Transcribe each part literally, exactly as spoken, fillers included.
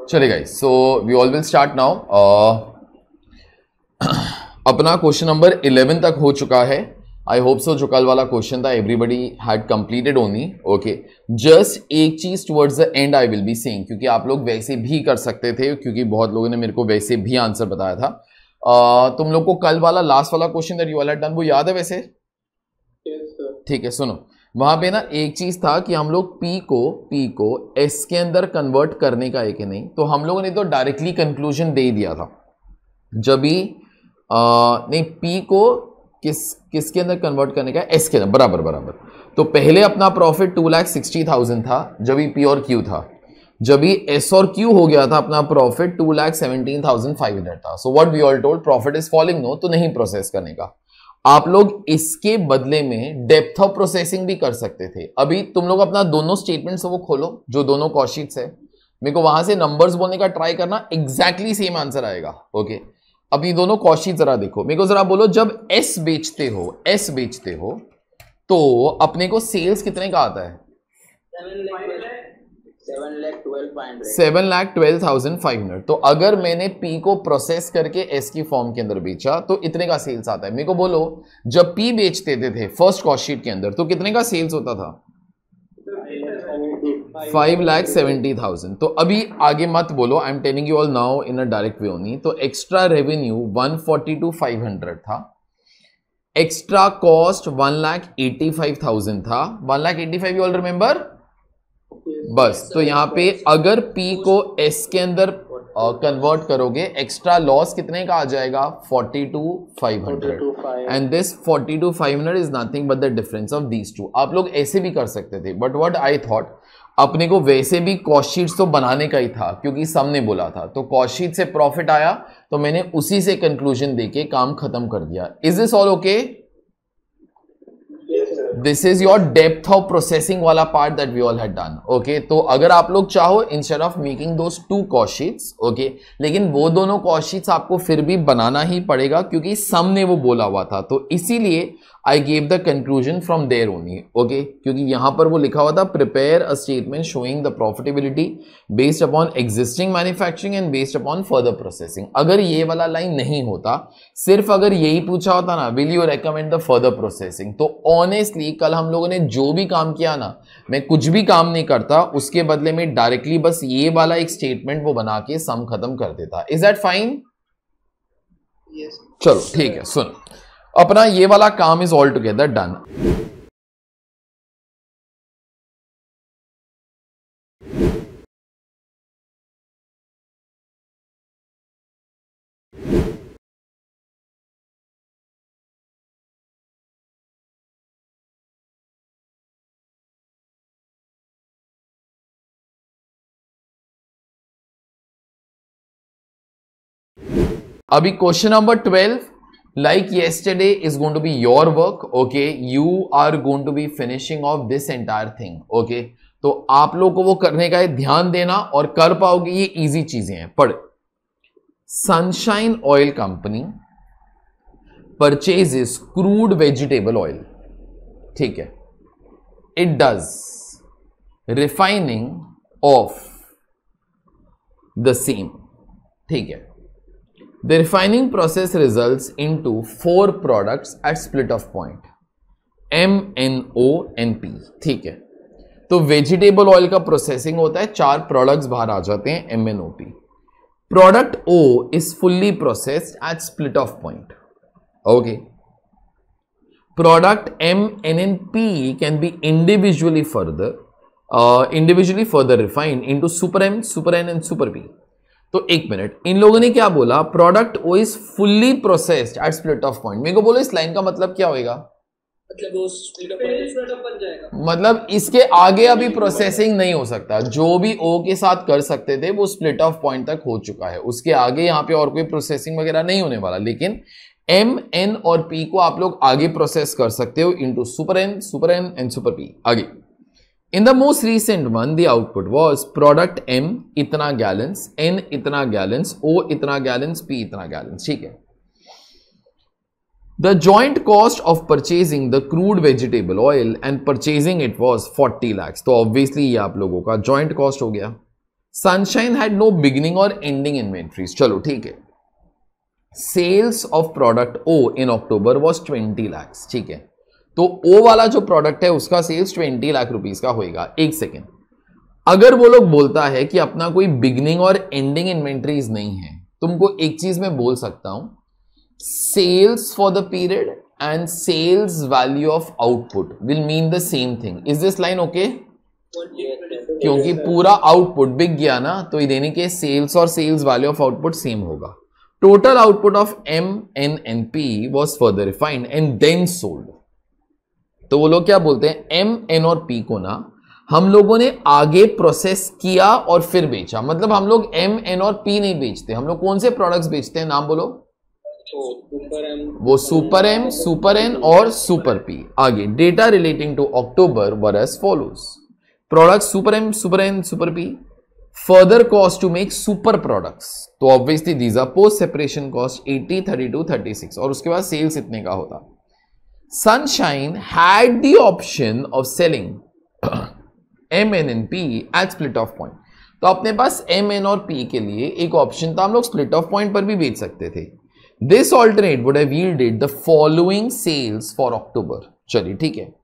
चलेगा। So we all will start now. अपना question number eleven तक हो चुका है। आई होप सो जो कल वाला क्वेश्चन था everybody had completed only. Okay, just एक चीज towards the end I will be saying, क्योंकि आप लोग वैसे भी कर सकते थे, क्योंकि बहुत लोगों ने मेरे को वैसे भी आंसर बताया था। uh, तुम लोग को कल वाला लास्ट वाला question that you all had done वो याद है वैसे? ठीक है, सुनो, वहां पे ना एक चीज था कि हम लोग P को P को S के अंदर कन्वर्ट करने का है कि नहीं, तो हम लोगों ने तो डायरेक्टली कंक्लूजन दे दिया था। जब भी आ, नहीं P को किस किसके अंदर कन्वर्ट करने का है? S के अंदर, बराबर बराबर। तो पहले अपना profit two lakh sixty thousand था जब भी P और Q था। जब भी S और Q हो गया था अपना profit two lakh seventeen thousand five hundred था। So what we all told, profit is falling no, तो नहीं प्रोसेस करने का। आप लोग इसके बदले में डेप्थ ऑफ प्रोसेसिंग भी कर सकते थे। अभी तुम लोग अपना दोनों स्टेटमेंट्स वो खोलो जो दोनों कॉस्ट शीट्स है, मेरे को वहां से नंबर्स बोलने का ट्राई करना, एग्जैक्टली सेम आंसर आएगा। ओके, अपनी दोनों कॉस्ट शीट जरा देखो, मेरे को जरा बोलो, जब एस बेचते हो एस बेचते हो तो अपने को सेल्स कितने का आता है? Seven lakh twelve thousand five hundred. तो अगर मैंने P को प्रोसेस करके एस की फॉर्म के अंदर बेचा तो इतने का सेल्स आता है। मेरे को बोलो, जब P बेचते थे, थे फर्स्ट कॉस्ट शीट के अंदर, तो कितने का सेल्स होता था? Five lakh seventy thousand. तो अभी आगे मत बोलो, I am telling you all now in a direct way only. तो extra revenue one forty two five hundred था, extra cost one lakh eighty five thousand था। One lakh eighty five you all remember? बस, तो यहां पे अगर P को S के अंदर कन्वर्ट uh, करोगे, एक्स्ट्रा लॉस कितने का आ जाएगा? Forty two five hundred. And this forty two five hundred is nothing but the difference of these two. आप लोग ऐसे भी कर सकते थे, बट व्हाट आई थॉट, अपने को वैसे भी कॉस्ट शीट्स तो बनाने का ही था, क्योंकि सबने बोला था। तो कॉस्ट शीट से प्रॉफिट आया तो मैंने उसी से कंक्लूजन देके काम खत्म कर दिया। Is this all okay? This is your depth of processing वाला part that we all had done. Okay, तो अगर आप लोग चाहो, instead of making those two cost sheets, okay, लेकिन वो दोनों कॉस्ट शीट्स आपको फिर भी बनाना ही पड़ेगा, क्योंकि सम ने वो बोला हुआ था। तो इसीलिए I gave the conclusion from there only. Okay, क्योंकि यहां पर वो लिखा हुआ था, prepare a statement showing the profitability based upon existing manufacturing and based upon further processing. अगर ये वाला लाइन नहीं होता, सिर्फ अगर यही पूछा होता ना, will you recommend the further processing, तो ऑनेस्टली कल हम लोगों ने जो भी काम किया ना, मैं कुछ भी काम नहीं करता, उसके बदले में डायरेक्टली बस ये वाला एक स्टेटमेंट वो बना के सम खत्म कर देता। Is that fine? यस। चलो ठीक है, सुन, अपना ये वाला काम इज ऑल टुगेदर डन। अभी question number twelve, like yesterday is going to be your work. Okay, you are going to be finishing off this entire thing. Okay, तो आप लोग को वो करने का है, ध्यान देना और कर पाओगे, ये इजी चीजें हैं। पढ़, Sunshine oil company purchases crude vegetable oil, ठीक है, it does refining of the same, ठीक है। The refining process results into four products at split off point, M, N, O, N, P, ठीक है। तो वेजिटेबल ऑयल का processing होता है, चार प्रोडक्ट्स बाहर आ जाते हैं, M, N, O, P। प्रोडक्ट O is fully processed at split off point. Okay. Product M, N, and P can be individually further, uh, individually further refined into super M, super N, and super P. तो एक minute, इन लोगों ने क्या बोला? Product O is fully processed at split of point. मेरे को बोलो इस लाइन का मतलब क्या होएगा? मतलब वो स्प्लिट ऑफ बन जाएगा, मतलब इसके आगे अभी प्रोसेसिंग नहीं हो सकता। जो भी ओ के साथ कर सकते थे वो स्प्लिट ऑफ पॉइंट तक हो चुका है, उसके आगे यहाँ पे और कोई प्रोसेसिंग वगैरह नहीं होने वाला। लेकिन एम, एन और पी को आप लोग आगे प्रोसेस कर सकते हो into super N, super N and super P. आगे in the most recent one the output was product M इतना gallons, N इतना gallons, O इतना gallons, P इतना gallons, ठीक है। The joint cost of purchasing the crude vegetable oil and purchasing it was forty lakhs। तो obviously ये आप लोगों का joint cost हो गया। सनशाइन हैड नो बिगिनिंग और एंडिंग इन्वेंट्रीज, चलो ठीक है। Sales of product O in October was twenty lakhs, ठीक है। तो ओ वाला जो प्रोडक्ट है उसका सेल्स ट्वेंटी लाख रुपीस का होएगा। एक सेकेंड, अगर वो लोग बोलता है कि अपना कोई बिगिनिंग और एंडिंग इन्वेंट्रीज नहीं है, तुमको एक चीज मैं बोल सकता हूं, sales for the period and sales value of output will mean the same thing. Is this line okay? क्योंकि पूरा आउटपुट बिक गया ना, तो यानी कि सेल्स और sales value of output same होगा। Total output of M N N P was further refined and then sold. तो वो लोग क्या बोलते हैं, एम एन और पी को ना हम लोगों ने आगे प्रोसेस किया और फिर बेचा। मतलब हम लोग एम एन और पी नहीं बेचते, हम लोग कौन से प्रोडक्ट्स बेचते हैं, नाम बोलो। सुपर एम, वो सुपर एम, सुपर एन और सुपर पी। आगे data relating to October were as follows. Product super M, super N, super P. Further cost to make super products, तो obviously these are post separation cost eighty, thirty two, thirty six, और उसके बाद sales इतने का होता। Sunshine had the option of selling M N and P at split off point. तो अपने पास M N और P के लिए एक ऑप्शन था, हम लोग split off point पर भी बेच सकते थे। This alternate would have yielded the following sales for October. चलिए ठीक है,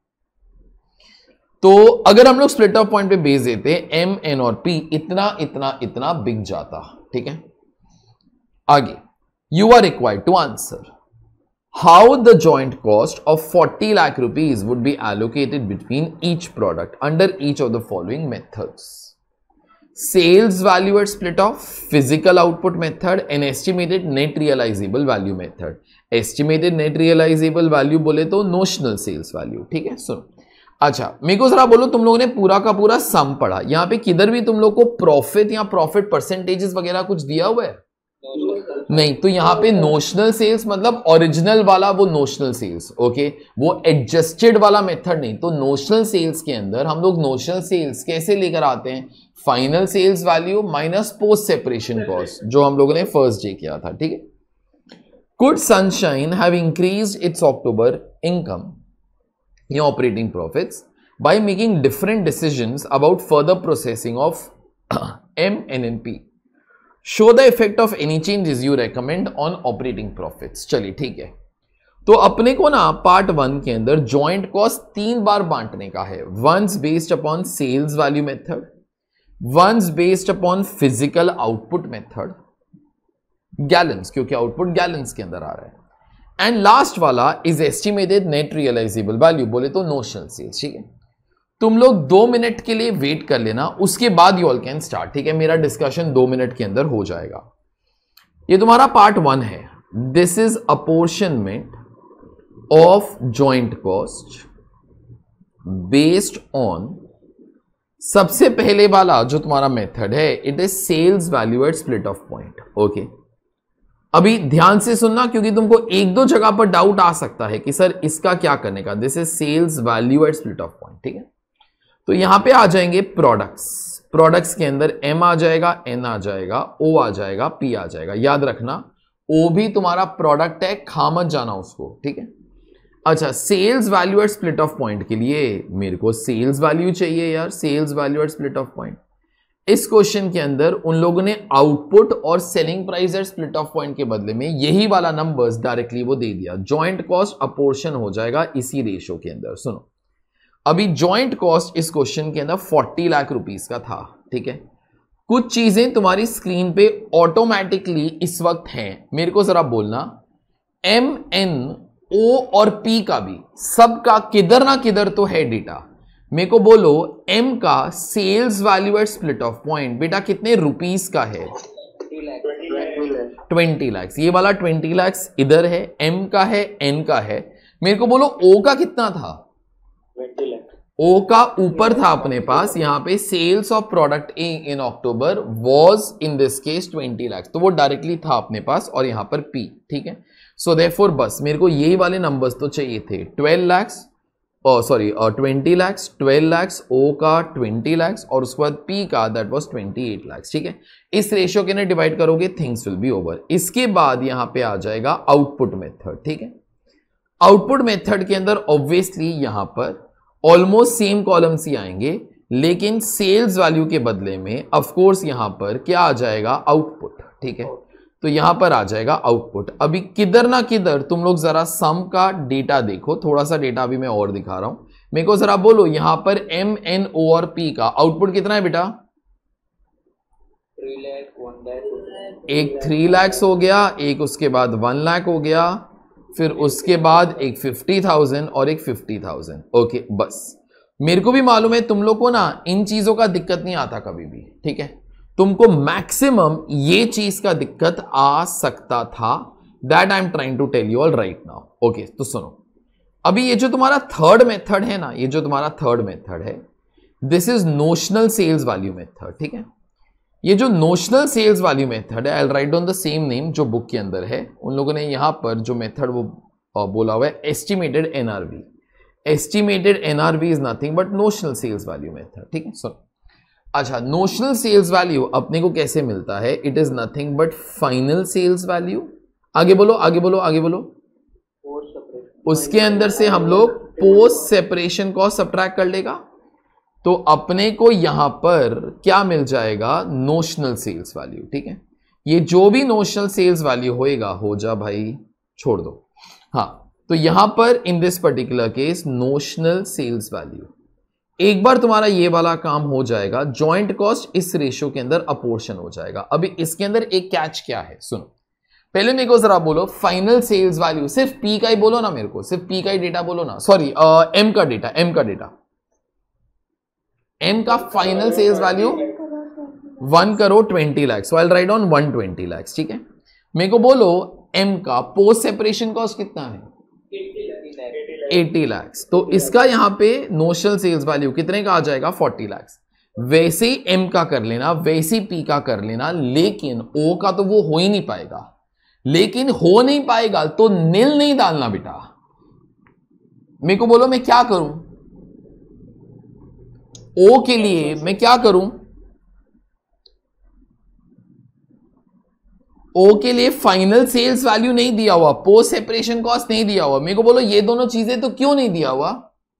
तो अगर हम लोग split off point पे बेच देते M N और P इतना इतना इतना बिक जाता, ठीक है। आगे, you are required to answer how the joint cost of forty lakh rupees would be allocated between each product under each of the following methods: sales value at split off, physical output method, and estimated net realizable value method. Estimated net realizable value बोले तो notional sales value, ठीक है। सुनो, अच्छा मेरे को जरा बोलो, तुम लोगों ने पूरा का पूरा सम पढ़ा, यहां पे किधर भी तुम लोग को प्रॉफिट या प्रॉफिट परसेंटेजेस वगैरह कुछ दिया हुआ है? नहीं। तो यहां पे नोशनल सेल्स मतलब ओरिजिनल वाला वो नोशनल सेल्स, ओके, वो एडजस्टेड वाला मेथड नहीं। तो नोशनल सेल्स के अंदर हम लोग नोशनल सेल्स कैसे लेकर आते हैं, final sales value minus post separation cost, जो हम लोगों ने फर्स्ट डे किया था, ठीक है। Could Sunshine have increased its October income या operating profits by making different decisions about further processing of M N N P? Show the effect of any changes you recommend on operating profits. चलिए ठीक है, तो अपने को ना part one के अंदर जॉइंट कॉस्ट तीन बार बांटने का है। Once based upon sales value method, once based upon physical output method, gallons क्योंकि आउटपुट गैलेंस के अंदर आ रहा है, एंड लास्ट वाला is estimated net realisable value, बोले तो नोशनल सेल्स, ठीक है। तुम लोग दो मिनट के लिए वेट कर लेना, उसके बाद यू ऑल कैन स्टार्ट, ठीक है। मेरा डिस्कशन दो मिनट के अंदर हो जाएगा। ये तुम्हारा पार्ट वन है। This is apportionment of joint cost based on, सबसे पहले वाला जो तुम्हारा मेथड है it is sales value at split of point, okay. अभी ध्यान से सुनना क्योंकि तुमको एक दो जगह पर डाउट आ सकता है कि सर इसका क्या करने का। This is sales value at split of point, ठीक है। तो यहां पे आ जाएंगे प्रोडक्ट्स, प्रोडक्ट्स के अंदर एम आ जाएगा, एन आ जाएगा, ओ आ जाएगा, पी आ जाएगा। याद रखना ओ भी तुम्हारा प्रोडक्ट है, खा मत जाना उसको, ठीक है। अच्छा, sales value at split of point के लिए मेरे को सेल्स वैल्यू चाहिए यार, sales value at split of point. इस क्वेश्चन के अंदर उन लोगों ने आउटपुट और selling price at split of point के बदले में यही वाला नंबर्स डायरेक्टली वो दे दिया। जॉइंट कॉस्ट अपोर्शन हो जाएगा इसी रेशो के अंदर। सुनो, अभी जॉइंट कॉस्ट इस क्वेश्चन के अंदर फोर्टी लाख रुपीस का था, ठीक है। कुछ चीजें तुम्हारी स्क्रीन पे ऑटोमेटिकली इस वक्त हैं, मेरे को जरा बोलना, एम एन ओ और पी का भी सबका किधर ना किधर तो है डेटा। मेरे को बोलो एम का sales value at split of point बेटा कितने रुपीस का है? ट्वेंटी लैक्स। ये वाला ट्वेंटी लैक्स इधर है, एम का है, एन का है। मेरे को बोलो ओ का कितना था? ओ का ऊपर था अपने पास, यहां पे sales of product A in October was in this case twenty lakh, तो वो डायरेक्टली था अपने पास, और यहां पर पी, ठीक है। सो देयरफॉर बस मेरे को यही वाले नंबर्स तो चाहिए थे, twelve lakhs sorry twenty lakhs, twelve lakhs, O का ट्वेंटी लैक्स, और उसके बाद पी का that was twenty eight lakhs, ठीक है। इस रेशियो के अंदर डिवाइड करोगे, थिंग्स विल बी ओवर। इसके बाद यहां पे आ जाएगा आउटपुट मेथड, ठीक है। आउटपुट मेथड के अंदर ऑब्वियसली यहां पर ऑलमोस्ट सेम कॉलम्स ही आएंगे, लेकिन सेल्स वैल्यू के बदले में ऑफ कोर्स यहां पर क्या आ जाएगा, आउटपुट। ठीक है, तो यहां पर आ जाएगा आउटपुट। अभी किधर ना किधर तुम लोग जरा सम का डेटा देखो, थोड़ा सा डेटा अभी मैं और दिखा रहा हूं, मेरे को जरा बोलो यहां पर एम एन ओ और पी का आउटपुट कितना है बेटा? एक थ्री लैक्स हो गया, एक उसके बाद वन लाख हो गया, फिर उसके बाद एक फिफ्टी थाउजेंड और एक फिफ्टी थाउजेंड। ओके, बस मेरे को भी मालूम है तुम लोग को ना इन चीजों का दिक्कत नहीं आता कभी भी। ठीक है, तुमको मैक्सिमम ये चीज का दिक्कत आ सकता था, that I am trying to tell you all right now. Okay, तो सुनो, अभी ये जो तुम्हारा थर्ड मेथड है ना, ये जो तुम्हारा थर्ड मेथड है, this is notional sales value method. ठीक है, ये जो नोशनल सेल्स वैल्यू मेथड है, I will write down the same name जो बुक के अंदर है। उन लोगों ने यहां पर जो मेथड वो बोला हुआ है estimated NRV. Estimated NRV is nothing but notional sales value method. ठीक है, सुनो, अच्छा, नोशनल सेल्स वैल्यू अपने को कैसे मिलता है? It is nothing but final sales value. आगे बोलो, आगे बोलो, आगे बोलो। उसके अंदर से हम लोग पोस्ट सेपरेशन कॉस्ट सब्ट्रैक्ट कर लेगा, तो अपने को यहां पर क्या मिल जाएगा? Notional sales value. ठीक है, ये जो भी नोशनल सेल्स वैल्यू होएगा, हो जा भाई, छोड़ दो। हाँ, तो यहां पर in this particular case notional sales value, एक बार तुम्हारा ये वाला काम हो जाएगा, जॉइंट कॉस्ट इस रेशियो के अंदर अपोर्शन हो जाएगा। अभी इसके अंदर एक कैच क्या है, सुनो, पहले मेरे को जरा बोलो फाइनल सेल्स वैल्यू, सिर्फ पी का ही बोलो ना, मेरे को सिर्फ पी का ही डेटा बोलो ना, सॉरी एम का डेटा, एम का डेटा, एम का final sales value one crore twenty lakhs, so I will write down one twenty lakhs. ठीक है, मेरे को बोलो एम का पोस्ट सेपरेशन कॉस्ट कितना है? अस्सी लैक्स। तो इसका यहां पे नोशनल सेल्स वैल्यू कितने का आ जाएगा? चालीस लैक्स। वैसे ही एम का कर लेना, वैसे ही पी का कर लेना, लेकिन ओ का तो वो हो ही नहीं पाएगा। लेकिन हो नहीं पाएगा तो नील नहीं डालना बेटा। मेरे को बोलो मैं क्या करूं? ओ के लिए मैं क्या करूं? ओ के लिए फाइनल सेल्स वैल्यू नहीं दिया हुआ, पोस्ट सेपरेशन कॉस्ट नहीं दिया हुआ। मेरे को बोलो ये दोनों चीजें तो क्यों नहीं दिया हुआ?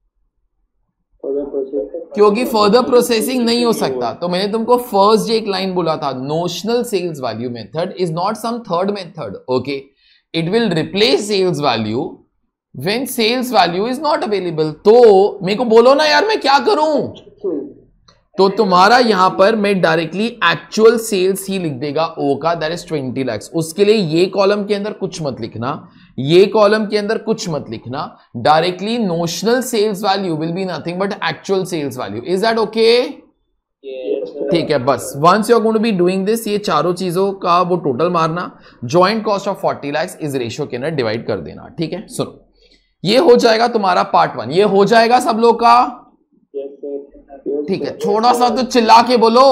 क्योंकि फर्दर प्रोसेसिंग नहीं हो सकता। तो मैंने तुमको फर्स्ट एक लाइन बोला था, notional sales value method is not some third method. Okay, it will replace sales value when sales value is not available. तो मेरे को बोलो ना यार मैं क्या करूं? तो तुम्हारा यहां पर मैं डायरेक्टली एक्चुअल सेल्स ही लिख देगा ओ का, दैट इज ट्वेंटी लैक्स। उसके लिए ये कॉलम के अंदर कुछ मत लिखना, ये कॉलम के अंदर कुछ मत लिखना, directly notional sales value will be nothing but actual sales value. Is that okay? ठीक है, बस once you are going to be doing this, ये चारों चीजों का वो टोटल मारना, joint cost of forty lakhs इस रेशियो के अंदर डिवाइड कर देना। ठीक है, सुनो, ये हो जाएगा तुम्हारा पार्ट वन। ये हो जाएगा सब लोग का? ठीक है, थोड़ा सा तो चिल्ला के बोलो।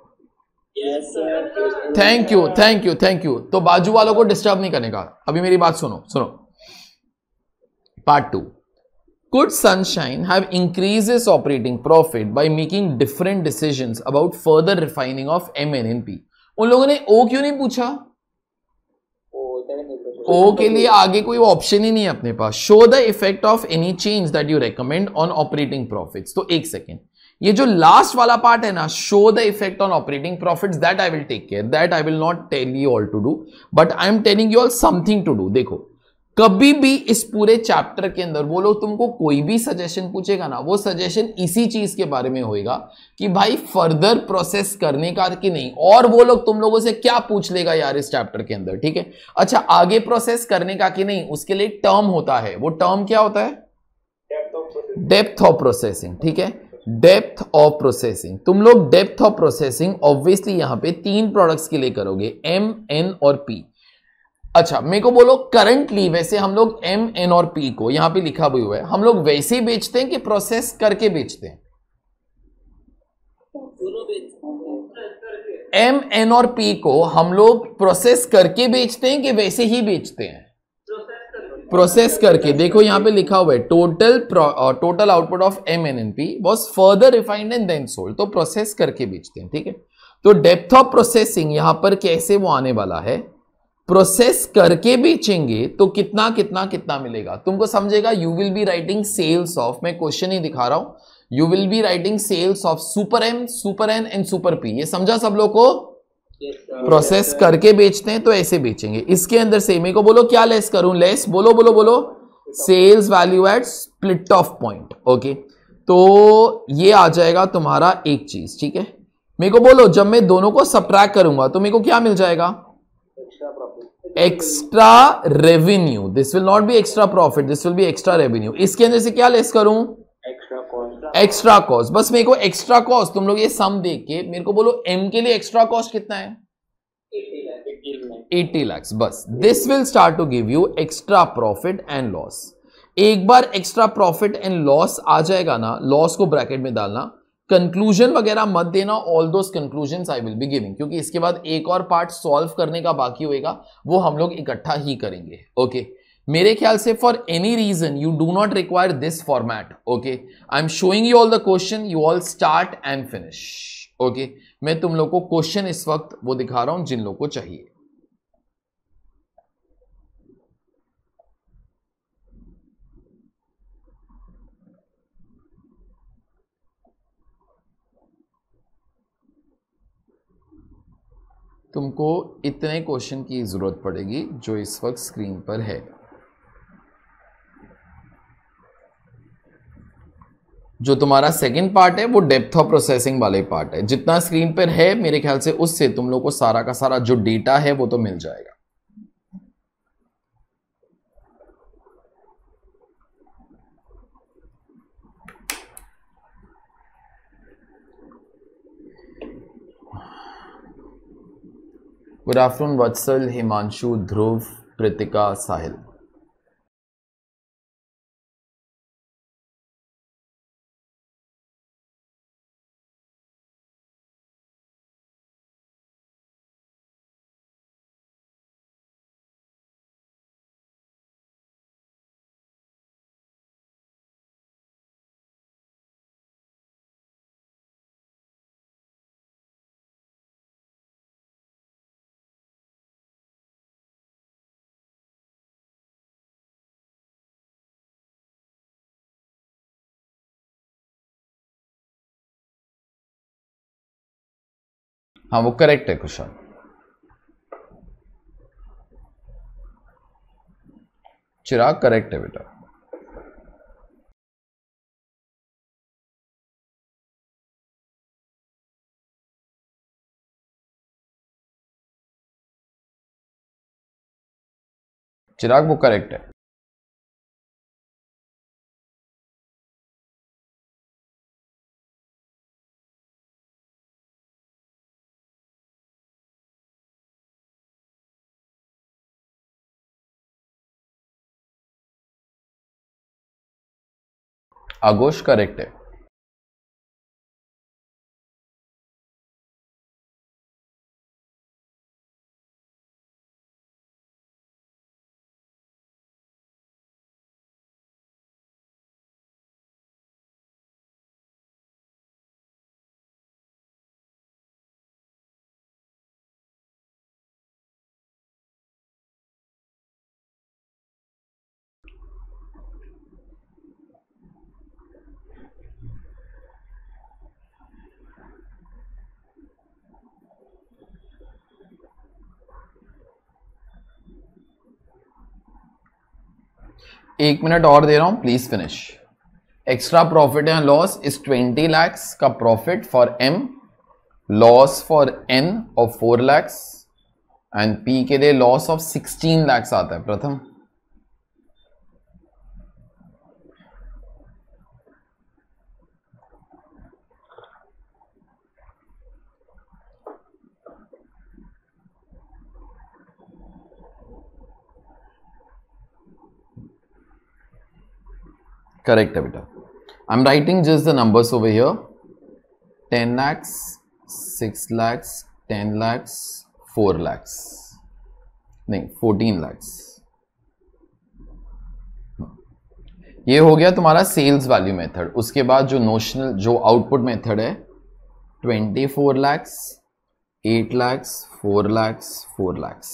Thank you, thank you, thank you. तो बाजू वालों को डिस्टर्ब नहीं करने का। अभी मेरी बात सुनो, सुनो। Part two, could Sunshine have increased its operating profit by making different decisions about further refining of M N N P? उन लोगों ने O क्यों नहीं पूछा? O के लिए आगे कोई ऑप्शन ही नहीं है अपने पास। Show the effect of any change that you recommend on operating profits. तो एक सेकेंड, ये जो लास्ट वाला पार्ट है ना, show the effect on operating profits, that I will take care, that I will not tell you all to do, but I am telling you all something to do. देखो, कभी भी इस पूरे chapter के अंदर वो लोग तुमको कोई भी सजेशन पूछेगा ना, वो सजेशन इसी चीज के बारे में होएगा कि भाई फर्दर प्रोसेस करने का कि नहीं, और वो लोग तुम लोगों से क्या पूछ लेगा यार इस चैप्टर के अंदर। ठीक है, अच्छा, आगे प्रोसेस करने का कि नहीं, उसके लिए टर्म होता है। वो टर्म क्या होता है? Depth of processing. ठीक है, डेप्थ ऑफ प्रोसेसिंग। तुम लोग डेप्थ ऑफ प्रोसेसिंग ऑब्वियसली यहां पे तीन प्रोडक्ट्स के लिए करोगे, एम, एन और पी। अच्छा, मेरे को बोलो करंटली वैसे हम लोग एम, एन और पी को यहां पे लिखा भी हुआ है, हम लोग वैसे ही बेचते हैं कि प्रोसेस करके बेचते हैं? एम, एन और पी को हम लोग प्रोसेस करके बेचते हैं कि वैसे ही बेचते हैं? प्रोसेस करके। देखो यहां पे लिखा हुआ है total total output of M N N P was further refined and then sold. तो प्रोसेस करके बेचते हैं। ठीक है, तो डेप्थ ऑफ प्रोसेसिंग यहां पर कैसे वो आने वाला है, प्रोसेस करके बेचेंगे तो कितना कितना कितना मिलेगा तुमको समझेगा। You will be writing sales of, मैं क्वेश्चन ही दिखा रहा हूं, you will be writing sales of super M, super N and super P. ये समझा सब लोग को? प्रोसेस yes, करके बेचते हैं तो ऐसे बेचेंगे। इसके अंदर से मेरे को बोलो क्या लेस करूं? लेस बोलो बोलो बोलो sales value at split of point. Okay, तो ये आ जाएगा तुम्हारा एक चीज। ठीक है, मेरे को बोलो जब मैं दोनों को सब्ट्रैक्ट करूंगा तो मेरे को क्या मिल जाएगा? Extra revenue. This will not be extra profit, this will be extra revenue. इसके अंदर से क्या लेस करूं? Extra cost. Extra cost. बस मेरे को एक्स्ट्रा कॉस्ट, तुम लोग ये सम देख के मेरे को बोलो एम के लिए एक्स्ट्रा कॉस्ट कितना है? अस्सी लाख। बस this will start to give you extra profit and loss. एक बार एक्स्ट्रा प्रॉफिट एंड लॉस आ जाएगा ना, लॉस को ब्रैकेट में डालना, कंक्लूजन वगैरह मत देना। All those conclusions I will be giving, क्योंकि इसके बाद एक और पार्ट सॉल्व करने का बाकी होएगा, वो हम लोग इकट्ठा ही करेंगे। Okay okay? मेरे ख्याल से for any reason you do not require this format. Okay, I am showing you all the question, you all start and finish. Okay, मैं तुम लोग को क्वेश्चन इस वक्त वो दिखा रहा हूं जिन लोग को चाहिए। तुमको इतने क्वेश्चन की जरूरत पड़ेगी जो इस वक्त स्क्रीन पर है। जो तुम्हारा सेकंड पार्ट है वो डेप्थ ऑफ प्रोसेसिंग वाले पार्ट है। जितना स्क्रीन पर है मेरे ख्याल से उससे तुम लोग को सारा का सारा जो डेटा है वो तो मिल जाएगा। Good afternoon Vatsal, Himanshu, Dhruv, Pritika, Sahil. हाँ वो करेक्ट है कुशल। चिराग करेक्ट है बेटा। चिराग वो करेक्ट है। आगोश करेक्ट है। एक मिनट और दे रहा हूं, please finish. Extra profit and loss is twenty lakhs का profit for M, loss for N of four lakhs and P के लिए लॉस ऑफ सिक्सटीन लैक्स आता है। प्रथम करेक्ट है बेटा। I am writing just the numbers over here. Ten lakhs, six lakhs, ten lakhs, four lakhs, नहीं fourteen lakhs. ये हो गया तुम्हारा सेल्स वैल्यू मेथड। उसके बाद जो नोशनल जो आउटपुट मेथड है, twenty four lakhs, eight lakhs, four lakhs, four lakhs.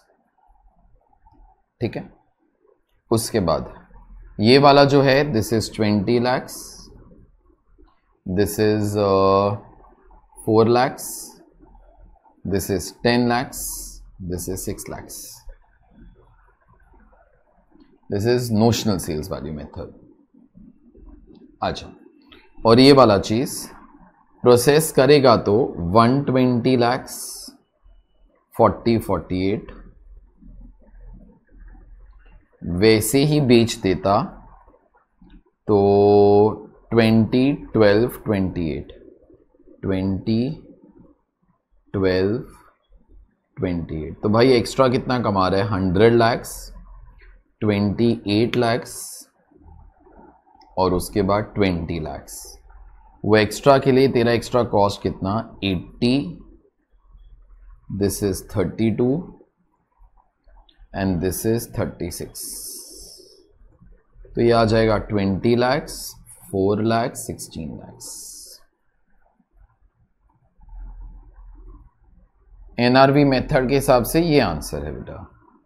ठीक है, उसके बाद ये वाला जो है this is twenty lakhs, this is uh, four lakhs, this is ten lakhs, this is six lakhs. This is notional sales value method. अच्छा, और ये वाला चीज प्रोसेस करेगा तो one twenty lakhs, forty forty eight, वैसे ही बेच देता तो twenty twelve twenty eight, twenty twelve twenty eight, तो भाई एक्स्ट्रा कितना कमा रहा है? Hundred lakhs, twenty eight lakhs और उसके बाद ट्वेंटी लैक्स। वो एक्स्ट्रा के लिए तेरा एक्स्ट्रा कॉस्ट कितना? Eighty, this is thirty two and this is thirty six. तो ये आ जाएगा twenty lakhs, four lakhs, sixteen lakhs. NRV method के हिसाब से ये आंसर है बेटा।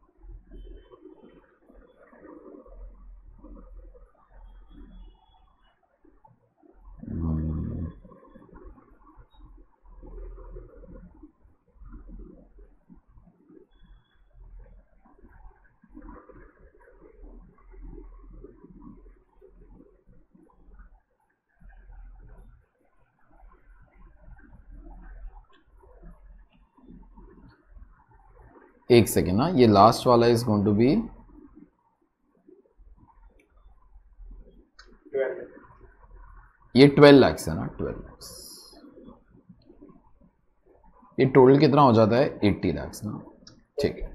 एक सेकेंड ना, ये लास्ट वाला इज गोइंग टू बी ये ट्वेल्व लैक्स है ना, ट्वेल्व लैक्स। ये टोटल कितना हो जाता है? एट्टी लैक्स ना, ठीक है।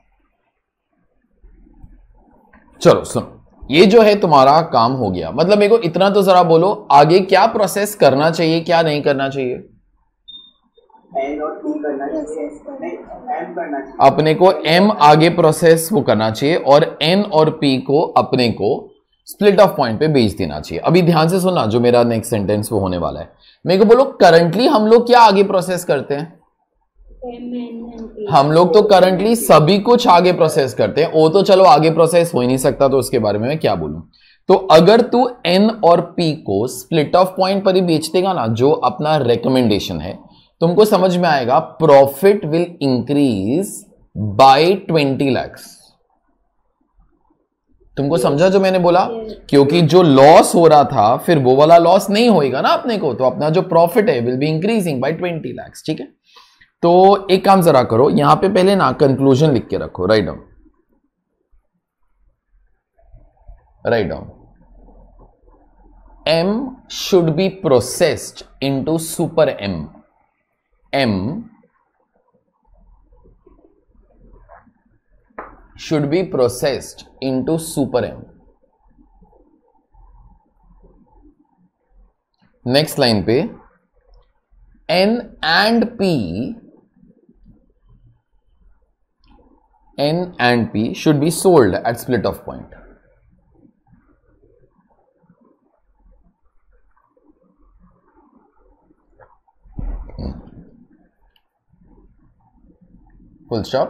चलो सुनो, ये जो है तुम्हारा काम हो गया। मतलब मेरे को इतना तो जरा बोलो, आगे क्या प्रोसेस करना चाहिए, क्या नहीं करना चाहिए? अपने को एम आगे प्रोसेस वो करना चाहिए और एन और पी को अपने को स्प्लिट ऑफ पॉइंट पे बेच देना चाहिए। अभी ध्यान से सुनना, जो मेरा नेक्स्ट सेंटेंस वो होने वाला है। मेरे को बोलो करंटली हम लोग क्या आगे प्रोसेस करते हैं? हम लोग तो करंटली सभी कुछ आगे प्रोसेस करते हैं। वो तो चलो आगे प्रोसेस हो ही नहीं सकता, तो उसके बारे में मैं क्या बोलूं। तो अगर तू एन और पी को स्प्लिट ऑफ पॉइंट पर ही बेच देगा ना, जो अपना रिकमेंडेशन है, तुमको समझ में आएगा profit will increase by twenty lakhs. तुमको समझा जो मैंने बोला? क्योंकि जो लॉस हो रहा था फिर वो वाला लॉस नहीं होएगा ना अपने को, तो अपना जो प्रॉफिट है will be increasing by twenty lakhs. ठीक है, तो एक काम जरा करो, यहां पे पहले ना कंक्लूजन लिख के रखो। Write down, write down, M should be processed into super M. M should be processed into super M. Next line पे N and P, N and P should be sold at split of point. Full stop.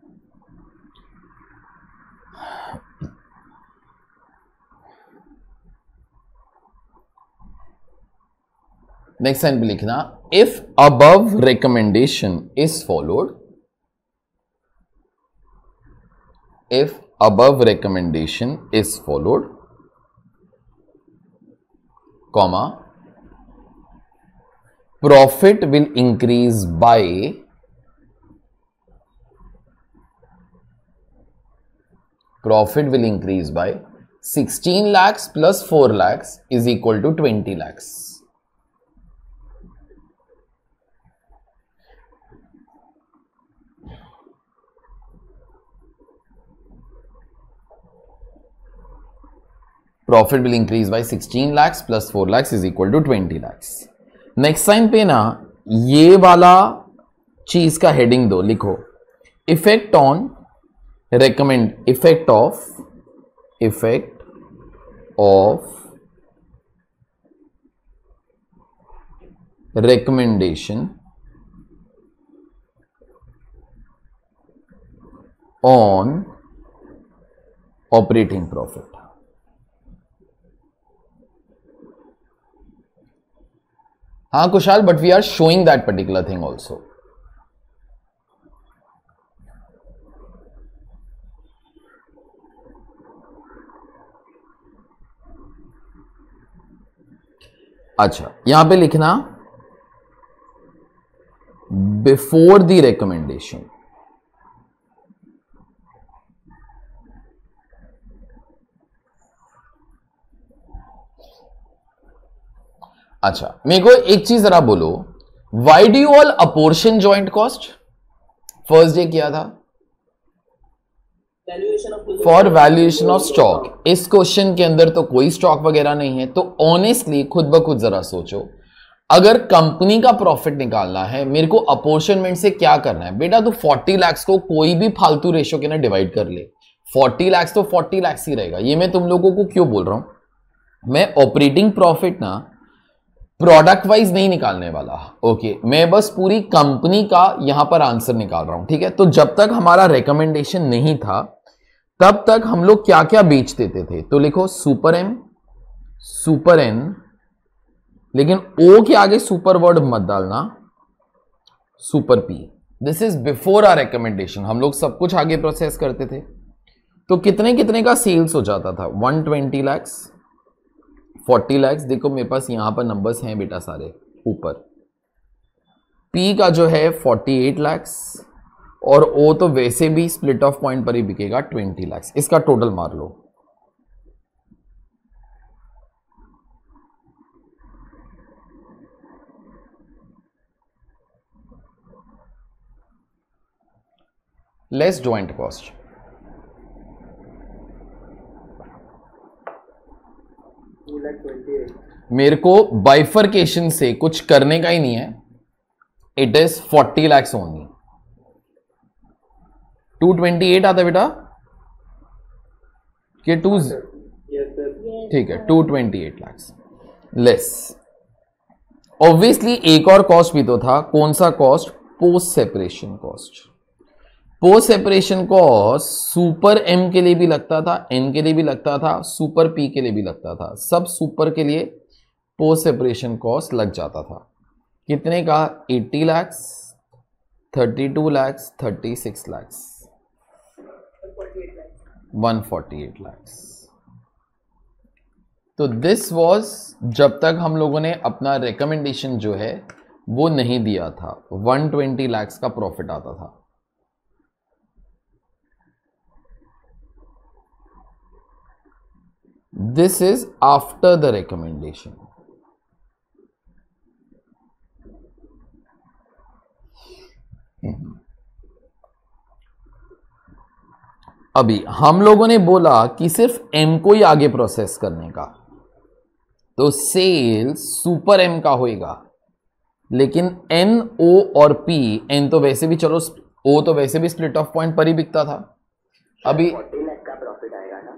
Next line पे लिखना, if above recommendation is followed, if above recommendation is followed, comma, profit will increase by profit will increase by sixteen lakhs plus four lakhs is equal to twenty lakhs. Profit will increase by sixteen lakhs plus four lakhs is equal to twenty lakhs. Next sign पे ना ये वाला चीज का heading दो, लिखो effect on recommend effect of effect of recommendation on operating profit। हाँ Kushal, but we are showing that particular thing also. अच्छा, यहां पे लिखना बिफोर द रिकमेंडेशन. अच्छा, मेरे को एक चीज जरा बोलो, why do you all apportion joint cost? First day किया था फॉर वैल्यूएशन ऑफ स्टॉक. इस क्वेश्चन के अंदर तो कोई स्टॉक वगैरह नहीं है, तो ऑनेस्टली खुद ब खुद जरा सोचो, अगर कंपनी का प्रॉफिट निकालना है, मेरे को अपोर्शनमेंट से क्या करना है बेटा? तो फोर्टी लैक्स को कोई भी फालतू रेशो के ना डिवाइड कर ले, फोर्टी लैक्स तो फोर्टी लैक्स ही रहेगा. ये मैं तुम लोगों को क्यों बोल रहा हूं, मैं ऑपरेटिंग प्रॉफिट ना प्रोडक्ट वाइज नहीं निकालने वाला. ओके, मैं बस पूरी कंपनी का यहां पर आंसर निकाल रहा हूं. ठीक है, तो जब तक हमारा रिकमेंडेशन नहीं था तब तक हम लोग क्या क्या बेच देते थे? तो लिखो सुपर एम, सुपर एन, लेकिन ओ के आगे सुपर वर्ड मत डालना, super P. This is before our recommendation. हम लोग सब कुछ आगे प्रोसेस करते थे. तो कितने कितने का सेल्स हो जाता था? One twenty lakhs, forty lakhs. देखो मेरे पास यहां पर नंबर्स हैं बेटा सारे ऊपर. पी का जो है फोर्टी एट लैक्स, और ओ तो वैसे भी स्प्लिट ऑफ पॉइंट पर ही बिकेगा ट्वेंटी लैक्स. इसका टोटल मार लो. Less joint cost. मेरे को बाइफर्केशन से कुछ करने का ही नहीं है. It is forty lakhs only. Two twenty eight आता है बेटा के टू? ठीक है, two twenty eight lakhs less. Obviously एक और कॉस्ट भी तो था. कौन सा cost? Post separation cost. Post separation cost super M के लिए भी लगता था, एन के लिए भी लगता था, सुपर पी के लिए भी लगता था. सब सुपर के लिए पोस्ट सेपरेशन कॉस्ट लग जाता था. कितने का? Eighty lakhs, thirty two lakhs, thirty six lakhs, one forty eight lakhs. तो दिस वाज जब तक हम लोगों ने अपना रिकमेंडेशन जो है वो नहीं दिया था. वन ट्वेंटी लैक्स का प्रॉफिट आता था. This is after the recommendation. अभी हम लोगों ने बोला कि सिर्फ एम को ही आगे प्रोसेस करने का, तो सेल्स सुपर एम का होएगा. लेकिन एन, ओ और पी, एन तो वैसे भी, चलो ओ तो वैसे भी स्प्लिट ऑफ पॉइंट पर ही बिकता था. अभी का प्रॉफिट आएगा ना?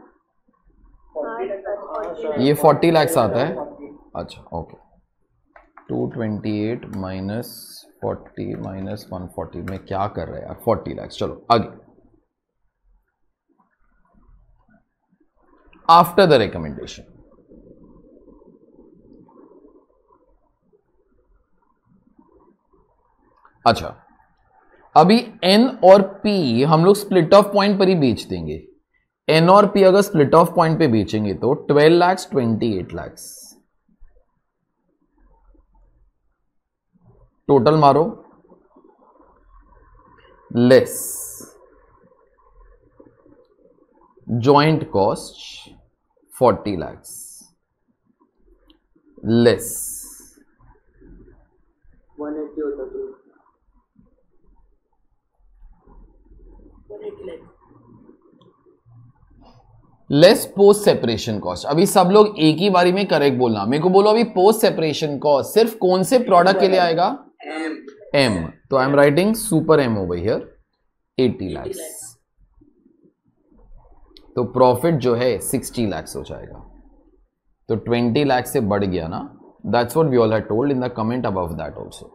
ये फोर्टी लैक्स आता है. अच्छा okay, two twenty eight minus forty minus one forty में क्या कर रहे हैं यार? फोर्टी लैक्स. चलो आगे. After the recommendation. अच्छा, अभी एन और पी हम लोग स्प्लिट ऑफ पॉइंट पर ही बेच देंगे. एन और पी अगर स्प्लिट ऑफ पॉइंट पे बेचेंगे तो twelve lakhs, twenty eight lakhs. Total मारो. Less joint cost forty lakhs less one eighty होता तो लेस पोस्ट सेपरेशन कॉस्ट. अभी सब लोग एक ही बारी में करेक्ट बोलना. मेरे को बोलो अभी पोस्ट सेपरेशन कॉस्ट सिर्फ कौन से प्रोडक्ट के लिए आएगा? एम. तो I am writing super M over here, eighty lakhs. तो प्रॉफिट जो है सिक्सटी लैक्स हो जाएगा. तो ट्वेंटी लैक्स से बढ़ गया ना. That's what we all had told in the comment above that also.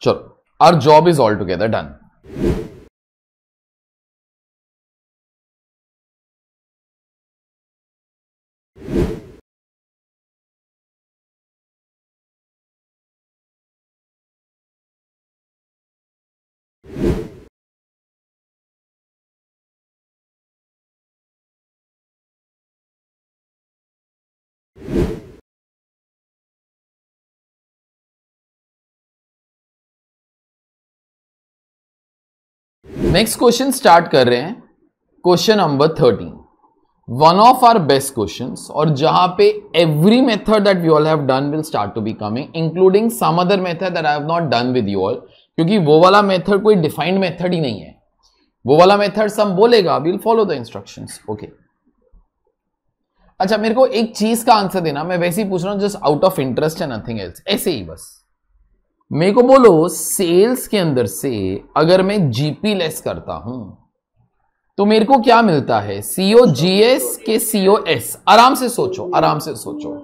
चलो, our job is all together done. Next question start कर रहे हैं. Question number thirteen, one of our best questions, और जहां पे every method that we all have done will start to be coming, including some other method that I have not done with you all, क्योंकि वो वाला method कोई defined method ही नहीं है. वो वाला मेथड सब बोलेगा, we will follow the instructions. Okay, अच्छा मेरे को एक चीज का आंसर देना, मैं वैसे ही पूछ रहा हूं जस्ट आउट ऑफ इंटरेस्ट है, नथिंग एल्स, ऐसे ही बस. मेरे को बोलो सेल्स के अंदर से अगर मैं जीपी लेस करता हूं तो मेरे को क्या मिलता है? सीओ जीएस के सीओ एस. आराम से सोचो, आराम से सोचो.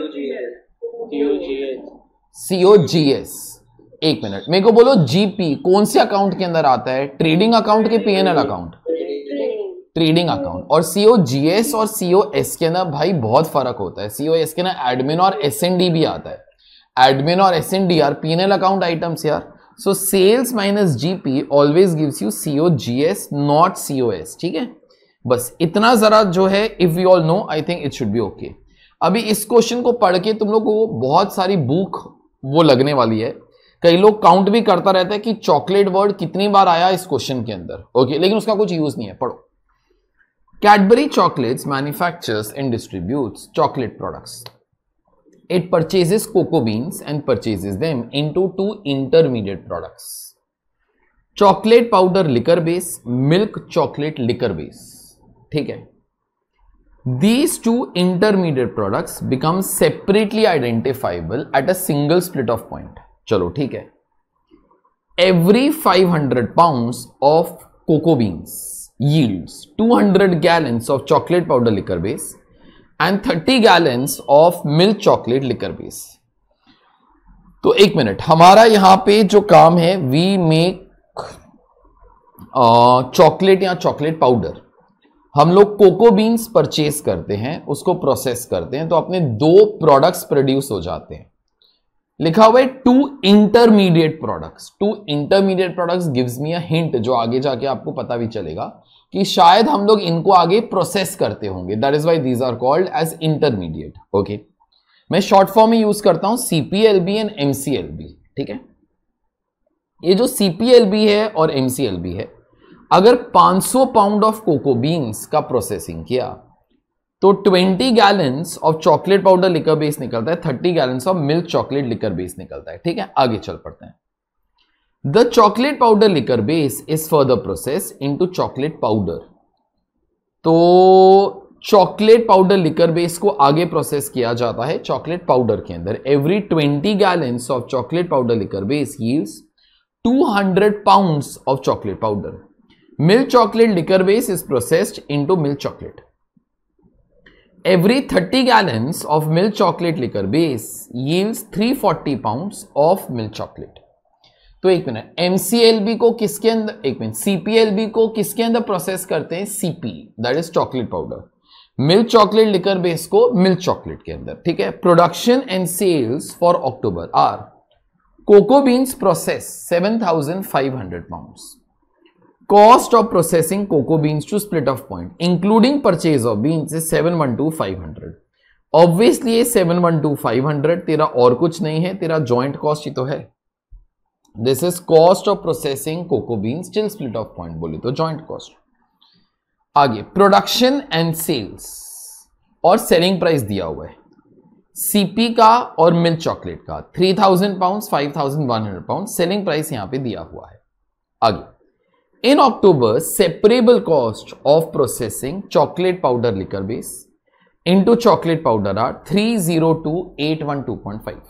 CO GS. एक मिनट, मेरे को बोलो जीपी कौन से अकाउंट के अंदर आता है? ट्रेडिंग अकाउंट के पीएनएल अकाउंट? Trading account. और सीओ जीएस और सीओ एस के अंदर भाई बहुत फर्क होता है. सीओ एस के अंदर एडमिन और एसएनडी भी आता है. एडमिन और SND are PNL account items यार. So sales minus GP always gives you CO GS not CO S. ठीक है, बस इतना जरा जो है, if we all know, I think it should be okay. अभी इस क्वेश्चन को पढ़ के तुम लोग को बहुत सारी बुक वो लगने वाली है. कई लोग काउंट भी करता रहता है कि चॉकलेट वर्ड कितनी बार आया इस क्वेश्चन के अंदर. ओके, लेकिन उसका कुछ यूज नहीं है. पढ़ो. Cadbury chocolates manufactures and distributes chocolate products. It purchases cocoa beans and purchases them into two intermediate products: chocolate powder liquor base, milk chocolate liquor base. ठीक है, these two intermediate products become separately identifiable at a single split off point. चलो ठीक है, every five hundred pounds of cocoa beans yields two hundred gallons of chocolate powder liquor base and thirty gallons of milk chocolate liquor base. तो एक minute, हमारा यहां पे जो काम है, वी मेक चॉकलेट या चॉकलेट पाउडर. हम लोग कोको बीन्स परचेज करते हैं, उसको प्रोसेस करते हैं, तो अपने दो प्रोडक्ट्स प्रोड्यूस हो जाते हैं. लिखा हुआ है two intermediate products. Two intermediate products gives me a hint, जो आगे जाके आपको पता भी चलेगा कि शायद हम लोग इनको आगे प्रोसेस करते होंगे. That is why these are called as intermediate. Okay, मैं शॉर्ट फॉर्म में यूज करता हूं सीपीएलबी एंड एमसीएलबी. ठीक है, ये जो सीपीएलबी है और एमसीएलबी है, अगर पाँच सौ पाउंड ऑफ कोको बीन्स का प्रोसेसिंग किया तो twenty gallons of chocolate powder liquor base निकलता है, thirty gallons of milk chocolate liquor base निकलता है. ठीक है, आगे चल पड़ते हैं. The chocolate powder liquor base is further processed into chocolate powder. तो चॉकलेट पाउडर लिकर बेस को आगे प्रोसेस किया जाता है चॉकलेट पाउडर के अंदर. Every twenty gallons of chocolate powder liquor base yields two hundred pounds of chocolate powder. Milk chocolate liquor base is processed into milk chocolate. Every thirty gallons of milk chocolate liquor base yields three hundred forty pounds of milk chocolate. तो एक minute, एमसीएलबी को किसके अंदर, एक minute, सीपीएलबी को किसके अंदर process करते हैं? CP, that is chocolate powder. Milk chocolate liquor base को मिल्क चॉकलेट के अंदर. ठीक है, production and sales for October are cocoa beans process seven thousand five hundred pounds. Cost of processing cocoa beans to split off point, including purchase of beans, is seven hundred twelve five hundred. Obviously ये seven hundred twelve five hundred तेरा और कुछ नहीं है, तेरा joint cost ही तो है. This is cost of processing cocoa beans till split of point, बोले तो जॉइंट कॉस्ट. आगे प्रोडक्शन एंड सेल्स और सेलिंग प्राइस दिया हुआ है सीपी का और मिल्क चॉकलेट का. Three thousand pound, five thousand one hundred pound selling price यहां पे दिया हुआ है. आगे in October separable cost of processing chocolate powder liquor base into chocolate powder are three hundred two eight twelve point five.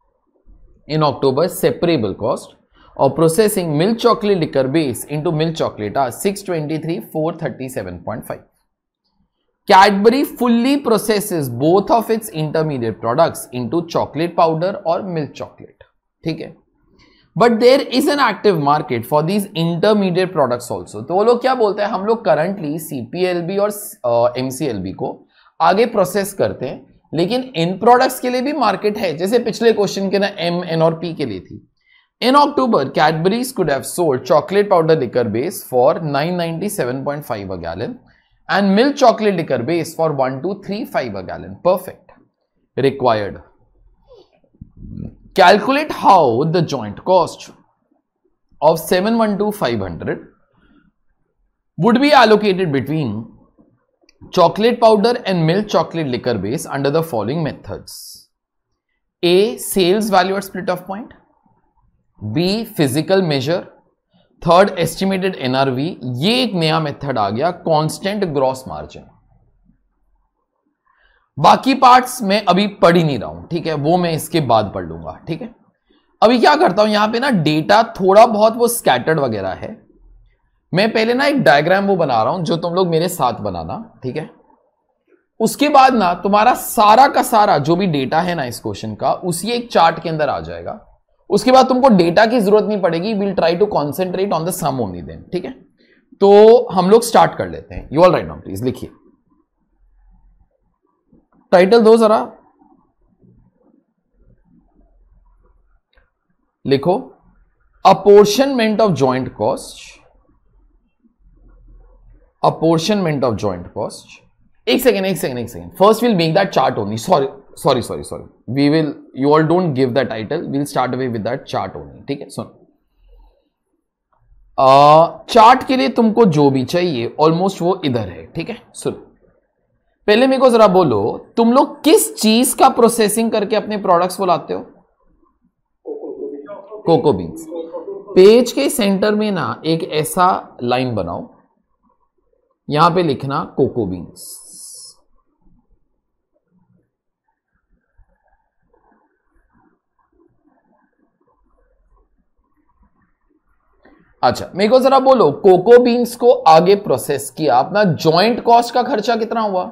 In October, separable cost of processing milk chocolate liquor base into milk chocolate are six twenty-three four thirty-seven point five. Cadbury fully processes both of its intermediate products into chocolate powder or milk chocolate. ठीक है, but there is an active market for these intermediate products also. तो वो लोग क्या बोलते हैं, हम लोग करंटली सीपीएलबी और एमसीएलबी को आगे प्रोसेस करते हैं, लेकिन इन प्रोडक्ट्स के लिए भी मार्केट है, जैसे पिछले क्वेश्चन के ना एम एन और पी के लिए थी। In October Cadbury's could have sold chocolate powder liquor base for nine ninety seven point five a gallon and milk chocolate liquor base for one two three five a gallon. Perfect. Required calculate how the joint cost of seven one two five hundred would be allocated between chocolate powder and milk chocolate liquor base under the following methods. A, sales value at split off point. B, physical measure. Third, estimated N R V. ये एक नया method आ गया, constant gross margin. बाकी parts मैं अभी पढ़ ही नहीं रहा हूं, ठीक है, वो मैं इसके बाद पढ़ लूंगा, ठीक है। अभी क्या करता हूं, यहां पे ना डेटा थोड़ा बहुत वो स्कैटर्ड वगैरह है। मैं पहले ना एक डायग्राम वो बना रहा हूं जो तुम लोग मेरे साथ बनाना, ठीक है। उसके बाद ना तुम्हारा सारा का सारा जो भी डेटा है ना इस क्वेश्चन का, उसी एक चार्ट के अंदर आ जाएगा। उसके बाद तुमको डेटा की जरूरत नहीं पड़ेगी, will try to concentrate on the sum only then, ठीक है। तो हम लोग स्टार्ट कर लेते हैं। You all right now please लिखिए, टाइटल दो जरा, लिखो apportionment of joint cost, apportionment of joint cost. एक सेकेंड एक सेकेंड एक second first will make that chart only. Sorry sorry sorry sorry we will, you all don't give the title, will start away with that chart only, ठीक है। सुन, chart के लिए तुमको जो भी चाहिए ऑलमोस्ट वो इधर है, ठीक है। सुन, पहले मेरे को जरा बोलो, तुम लोग किस चीज का प्रोसेसिंग करके अपने प्रोडक्ट्स को लाते हो? Cocoa beans. पेज के सेंटर में ना एक ऐसा लाइन बनाओ, यहां पे लिखना कोको बीन्स। अच्छा, मेरे को जरा बोलो, कोको बीन्स को आगे प्रोसेस किया, अपना जॉइंट कॉस्ट का खर्चा कितना हुआ?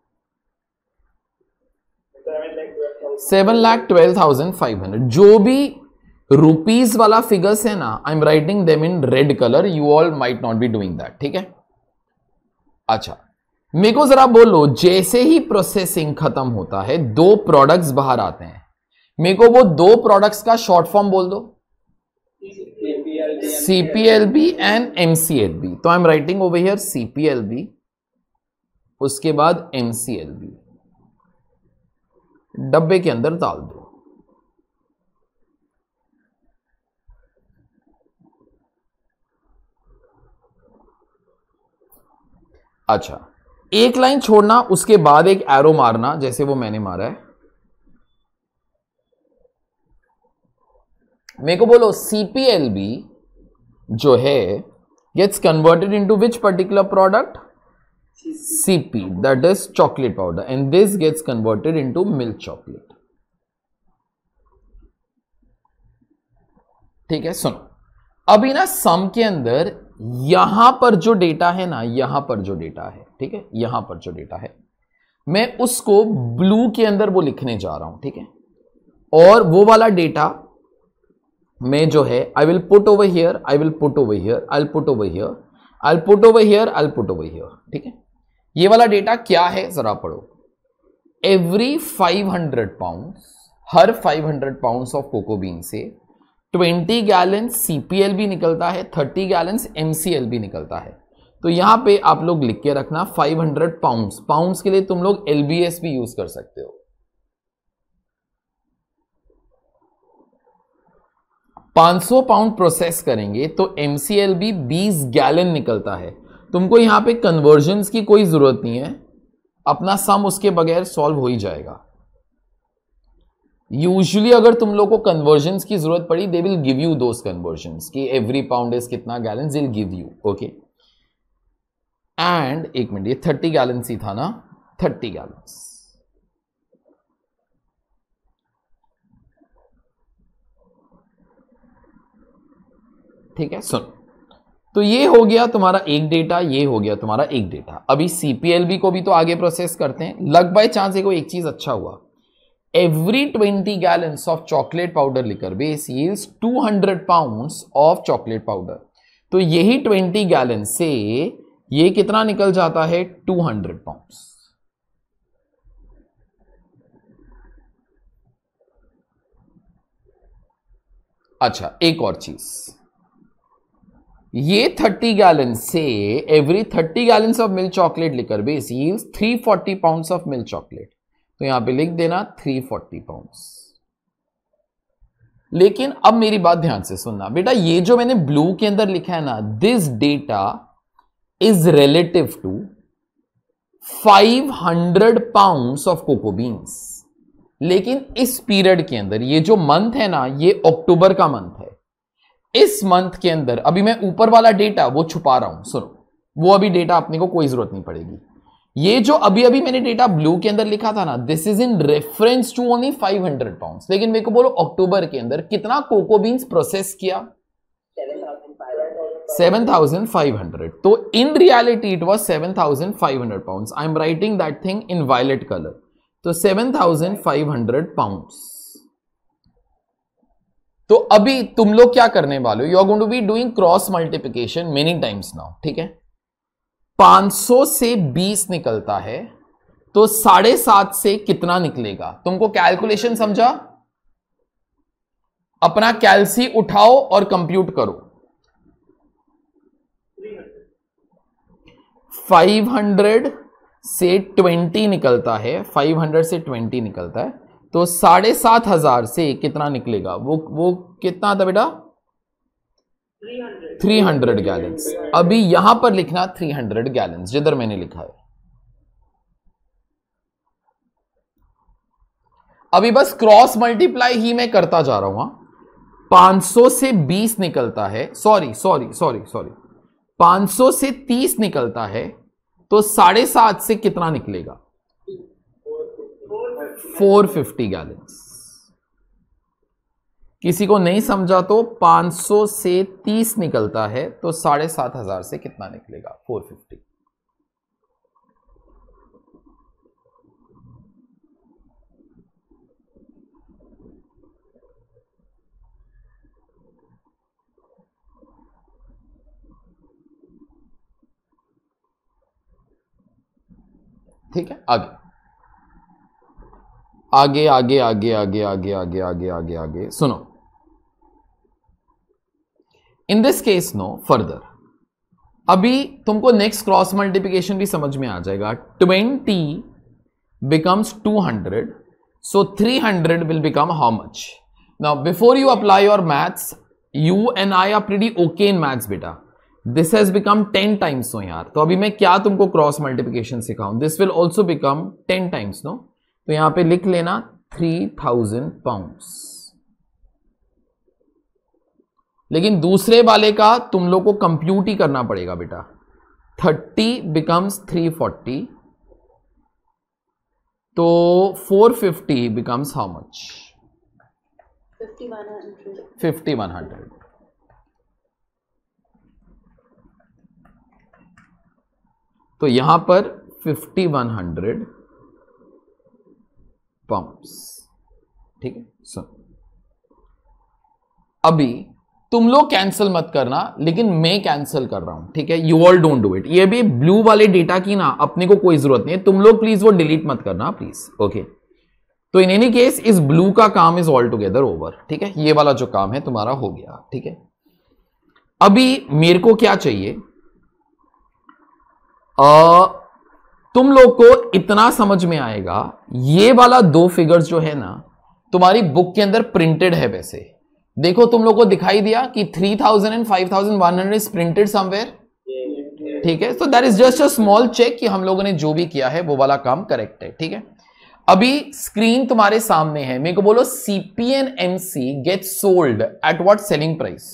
Seven lakh twelve thousand five hundred. जो भी रुपीज वाला फिगर्स है ना, I am writing them in red colour, you all might not be doing that, ठीक है। अच्छा, मेरे को जरा बोलो, जैसे ही प्रोसेसिंग खत्म होता है, दो प्रोडक्ट्स बाहर आते हैं, मेरे को वो दो प्रोडक्ट्स का शॉर्ट फॉर्म बोल दो, सीपीएलबी एंड एमसीएलबी। तो I am writing over here CPLB, उसके बाद एमसीएलबी, डब्बे के अंदर डाल दो। अच्छा, एक लाइन छोड़ना, उसके बाद एक एरो मारना, जैसे वो मैंने मारा है। मेरे को बोलो, सीपीएलबी जो है gets converted into which particular product? C P, that is chocolate powder, and this gets converted into milk chocolate. ठीक है, सुनो, अभी ना सम के अंदर यहां पर जो डेटा है ना, यहां पर जो डेटा है, ठीक है, यहां पर जो डेटा है, मैं उसको ब्लू के अंदर वो लिखने जा रहा हूं, ठीक है। और वो वाला डेटा में जो है, I will put over here, I will put over here, I will put over here, I will put over here, I will put over here, ठीक है। ये वाला डेटा क्या है जरा पढ़ो। एवरी फाइव हंड्रेड पाउंड, हर five hundred pounds of cocoa bean से ट्वेंटी गैलन सीपीएलबी निकलता है, थर्टी गैलन एमसीएलबी निकलता है। तो यहां पे आप लोग लिख के रखना फाइव हंड्रेड पाउंड्स। पाउंड्स के लिए तुम लोग एलबीएस भी यूज कर सकते हो। पाँच सौ पाउंड प्रोसेस करेंगे तो एमसीएलबी बीस गैलन निकलता है। तुमको यहां पे कन्वर्जन्स की कोई जरूरत नहीं है, अपना सम उसके बगैर सॉल्व हो ही जाएगा। यूजुअली अगर तुम लोग को कन्वर्जन्स की जरूरत पड़ी, they will give you those conversions कि एवरी पाउंड इज कितना gallon, they will give you, okay. And एक मिनट, ये थर्टी गैलन ही था ना, थर्टी गैलन, ठीक है। सुन, तो ये हो गया तुम्हारा एक डेटा, ये हो गया तुम्हारा एक डेटा। अभी सीपीएलबी को भी तो आगे प्रोसेस करते हैं। लग बाय चांस देखो एक चीज अच्छा हुआ, every twenty gallons of chocolate powder liquor base yields two hundred pounds of chocolate powder. तो यही twenty गैलन से ये कितना निकल जाता है, two hundred pounds. अच्छा, एक और चीज, ये थर्टी गैलन से every thirty gallons of milk chocolate liquor base yields three forty pounds of milk chocolate. तो यहां पे लिख देना थ्री फोर्टी पाउंड्स. लेकिन अब मेरी बात ध्यान से सुनना बेटा, ये जो मैंने ब्लू के अंदर लिखा है ना, this data is relative to five hundred pounds of cocoa beans. लेकिन इस पीरियड के अंदर, ये जो मंथ है ना, ये अक्टूबर का मंथ है. इस मंथ के अंदर अभी मैं ऊपर वाला डेटा वो छुपा रहा हूं, सुनो, वो अभी डेटा अपने को कोई जरूरत नहीं पड़ेगी. ये जो अभी अभी मैंने डेटा ब्लू के अंदर लिखा था ना, this is in reference to only five hundred pounds. लेकिन मेरे को बोलो अक्टूबर के अंदर कितना कोको बीन्स प्रोसेस किया, सेवन थाउजेंड फाइव हंड्रेड. तो in reality it was seven thousand five hundred pounds. I am writing that thing in violet colour. तो seven thousand five hundred pounds. तो अभी तुम लोग क्या करने वाले हो, you are going to be doing cross multiplication many times now. ठीक है, पांच सौ से बीस निकलता है तो साढ़े सात से कितना निकलेगा. तुमको कैलकुलेशन समझा, अपना कैलसी उठाओ और कंप्यूट करो. फाइव हंड्रेड से ट्वेंटी निकलता है, फाइव हंड्रेड से ट्वेंटी निकलता है, तो साढ़े सात हजार से कितना निकलेगा, वो वो कितना था बेटा, थ्री हंड्रेड गैलन्स. अभी यहां पर लिखना थ्री हंड्रेड गैलन्स जिधर मैंने लिखा है. अभी बस क्रॉस मल्टीप्लाई ही मैं करता जा रहा हूं. पांच सौ से बीस निकलता है, सॉरी सॉरी सॉरी सॉरी पांच सौ से तीस निकलता है, तो साढ़े सात से कितना निकलेगा, फोर फिफ्टी गैलन्स. किसी को नहीं समझा तो पांच सौ से तीस निकलता है तो साढ़े सात हजार से कितना निकलेगा, फोर फिफ्टी. ठीक है, आगे आगे आगे आगे आगे आगे आगे आगे आगे आगे सुनो. In this case no further. अभी तुमको नेक्स्ट क्रॉस मल्टीप्लिकेशन भी समझ में आ जाएगा. Twenty becomes two hundred, so three hundred will become how much. Now before you apply your maths, you and I are pretty okay in maths बेटा. This has become ten times no यार. तो अभी मैं क्या तुमको cross multiplication सिखाऊं, this will also become ten times no. तो यहां पे लिख लेना थ्री थाउजेंड पाउंड्स. लेकिन दूसरे वाले का तुम लोग को कंप्यूट ही करना पड़ेगा बेटा. थर्टी बिकम्स थ्री फोर्टी, तो four fifty becomes how much, fifty one hundred. तो यहां पर फिफ्टी वन हंड्रेड पाउंड्स. ठीक है, सुन, अभी तुम लोग कैंसिल मत करना, लेकिन मैं कैंसिल कर रहा हूं. ठीक है, you all don't do it. ये भी ब्लू वाले डेटा की ना अपने को कोई जरूरत नहीं है. तुम लोग प्लीज वो डिलीट मत करना प्लीज. ओके, तो इन एनी केस इस ब्लू का काम इज ऑल टुगेदर ओवर. ठीक है, ये वाला जो काम है तुम्हारा हो गया. ठीक है, अभी मेरे को क्या चाहिए, आ, तुम लोग को इतना समझ में आएगा, ये वाला दो फिगर्स जो है ना तुम्हारी बुक के अंदर प्रिंटेड है. वैसे देखो, तुम लोग को दिखाई दिया कि three thousand and five thousand one hundred is printed somewhere. ठीक है, so that is just a small check कि हम लोगों ने जो भी किया है वो वाला काम करेक्ट है. ठीक है, अभी स्क्रीन तुम्हारे सामने है. मेरे को बोलो CP and MC get sold at what selling price,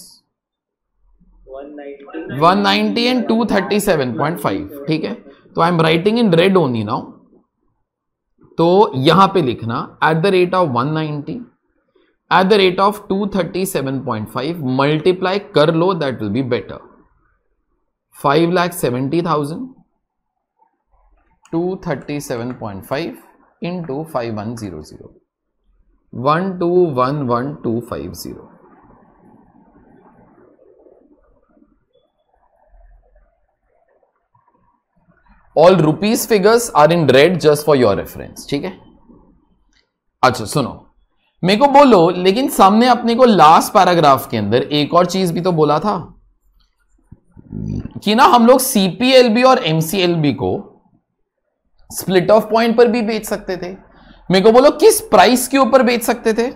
one ninety and two thirty seven point five. ठीक है, तो I am writing in red only now. तो यहां पे लिखना at the rate of one ninety, at the rate of two thirty seven point five, multiply कर लो, that will be better. Five lakh seventy thousand two thirty seven point five into five one zero zero. One two one one two five zero. All rupees figures are in red just for your reference. ठीक है. अच्छा सुनो, मेरे को बोलो, लेकिन सामने अपने को लास्ट पैराग्राफ के अंदर एक और चीज भी तो बोला था कि ना हम लोग सीपीएलबी और एमसीएलबी को स्प्लिट ऑफ पॉइंट पर भी बेच सकते थे. मेरे को बोलो किस प्राइस के ऊपर बेच सकते थे?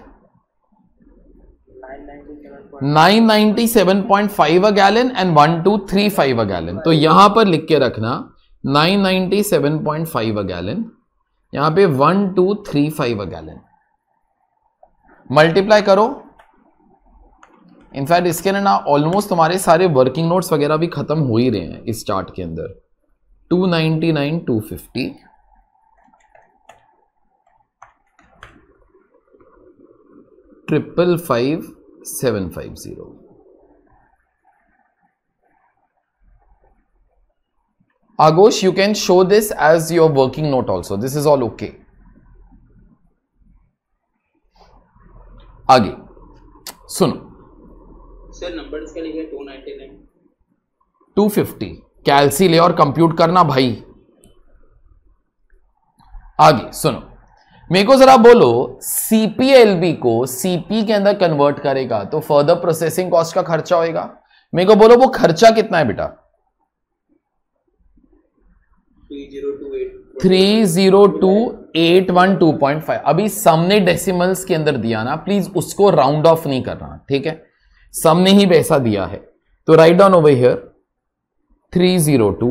Nine ninety seven point five a gallon and one two three five a gallon. तो यहां पर लिख के रखना nine ninety seven point five a gallon, यहां पे one two three five a gallon. Multiply करो. इनफैक्ट इसके ना ऑलमोस्ट तुम्हारे सारे वर्किंग नोट्स वगैरह भी खत्म हो ही रहे हैं इस चार्ट के अंदर. Two ninety nine, two fifty, triple five, seven five zero. Agosh, you can show this as your working note also. This is all okay. आगे सुनो. सर नंबर्स का लिखा है two ninety nine, two fifty. कैलसी ले और compute करना भाई. आगे सुनो, मेरे को जरा बोलो सीपीएलबी को सीपी के अंदर कन्वर्ट करेगा तो फर्दर प्रोसेसिंग कॉस्ट का खर्चा होएगा. मेरे को बोलो वो खर्चा कितना है बेटा? Three zero two eight one two point five. अभी सबने डेसिमल्स के अंदर दिया ना, प्लीज उसको राउंड ऑफ नहीं करना. ठीक है, सबने ही वैसा दिया है. तो write down over here three zero two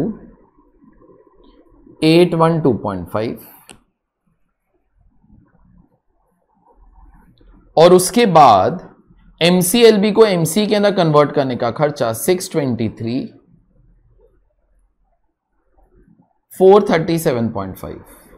eight one two point five, और उसके बाद एमसीएलबी को एमसी के अंदर कन्वर्ट करने का खर्चा six twenty three, four thirty seven point five.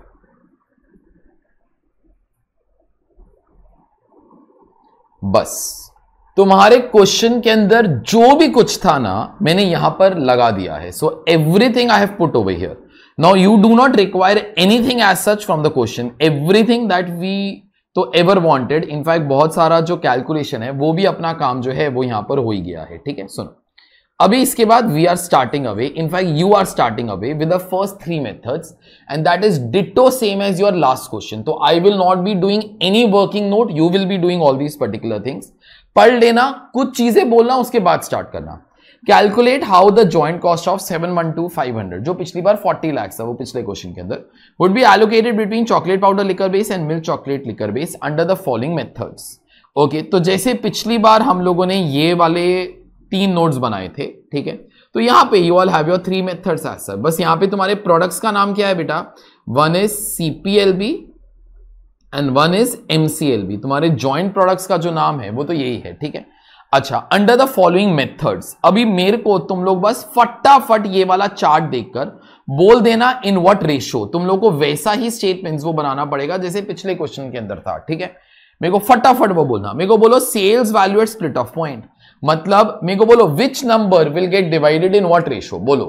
बस तुम्हारे क्वेश्चन के अंदर जो भी कुछ था ना मैंने यहां पर लगा दिया है. So everything I have put over here. Now you do not require anything as such from the question. Everything that we तो एवर वांटेड, इनफैक्ट बहुत सारा जो कैलकुलेशन है वो भी अपना काम जो है वो यहां पर हो ही गया है. ठीक है, सुनो. अभी इसके बाद we are starting away, in fact you are starting away with the first three methods and that is ditto same as your last question. तो I will not be doing any working note, you will be doing all these particular things. पढ़ लेना, कुछ चीजें बोलना, उसके बाद start करना. Calculate how the joint cost of seven one two five hundred, जो पिछली बार फोर्टी लाख था वो पिछले क्वेश्चन के अंदर, would be allocated between chocolate powder liquor base and milk chocolate liquor base under the following methods. Okay, तो जैसे पिछली बार हम लोगों ने ये वाले तीन नोट्स बनाए थे. ठीक है, तो यहां पे you all have your three methods as such. बस यहां पे तुम्हारे प्रोडक्ट्स का नाम क्या है बेटा? One is CPLB and one is MCLB. तुम्हारे जॉइंट प्रोडक्ट्स का जो नाम है वो तो यही है. ठीक है, अच्छा. अंडर द फॉलोइंग मेथड्स, अभी मेरे को तुम लोग बस फटाफट ये वाला चार्ट देखकर बोल देना इन व्हाट रेशो. तुम लोग को वैसा ही स्टेटमेंट्स वो बनाना पड़ेगा जैसे पिछले क्वेश्चन के अंदर था. ठीक है, मेरे को फटाफट वो बोलना. मेरे को बोलो sales value at split of point, मतलब मेरे को बोलो which number will get divided in what ratio. बोलो.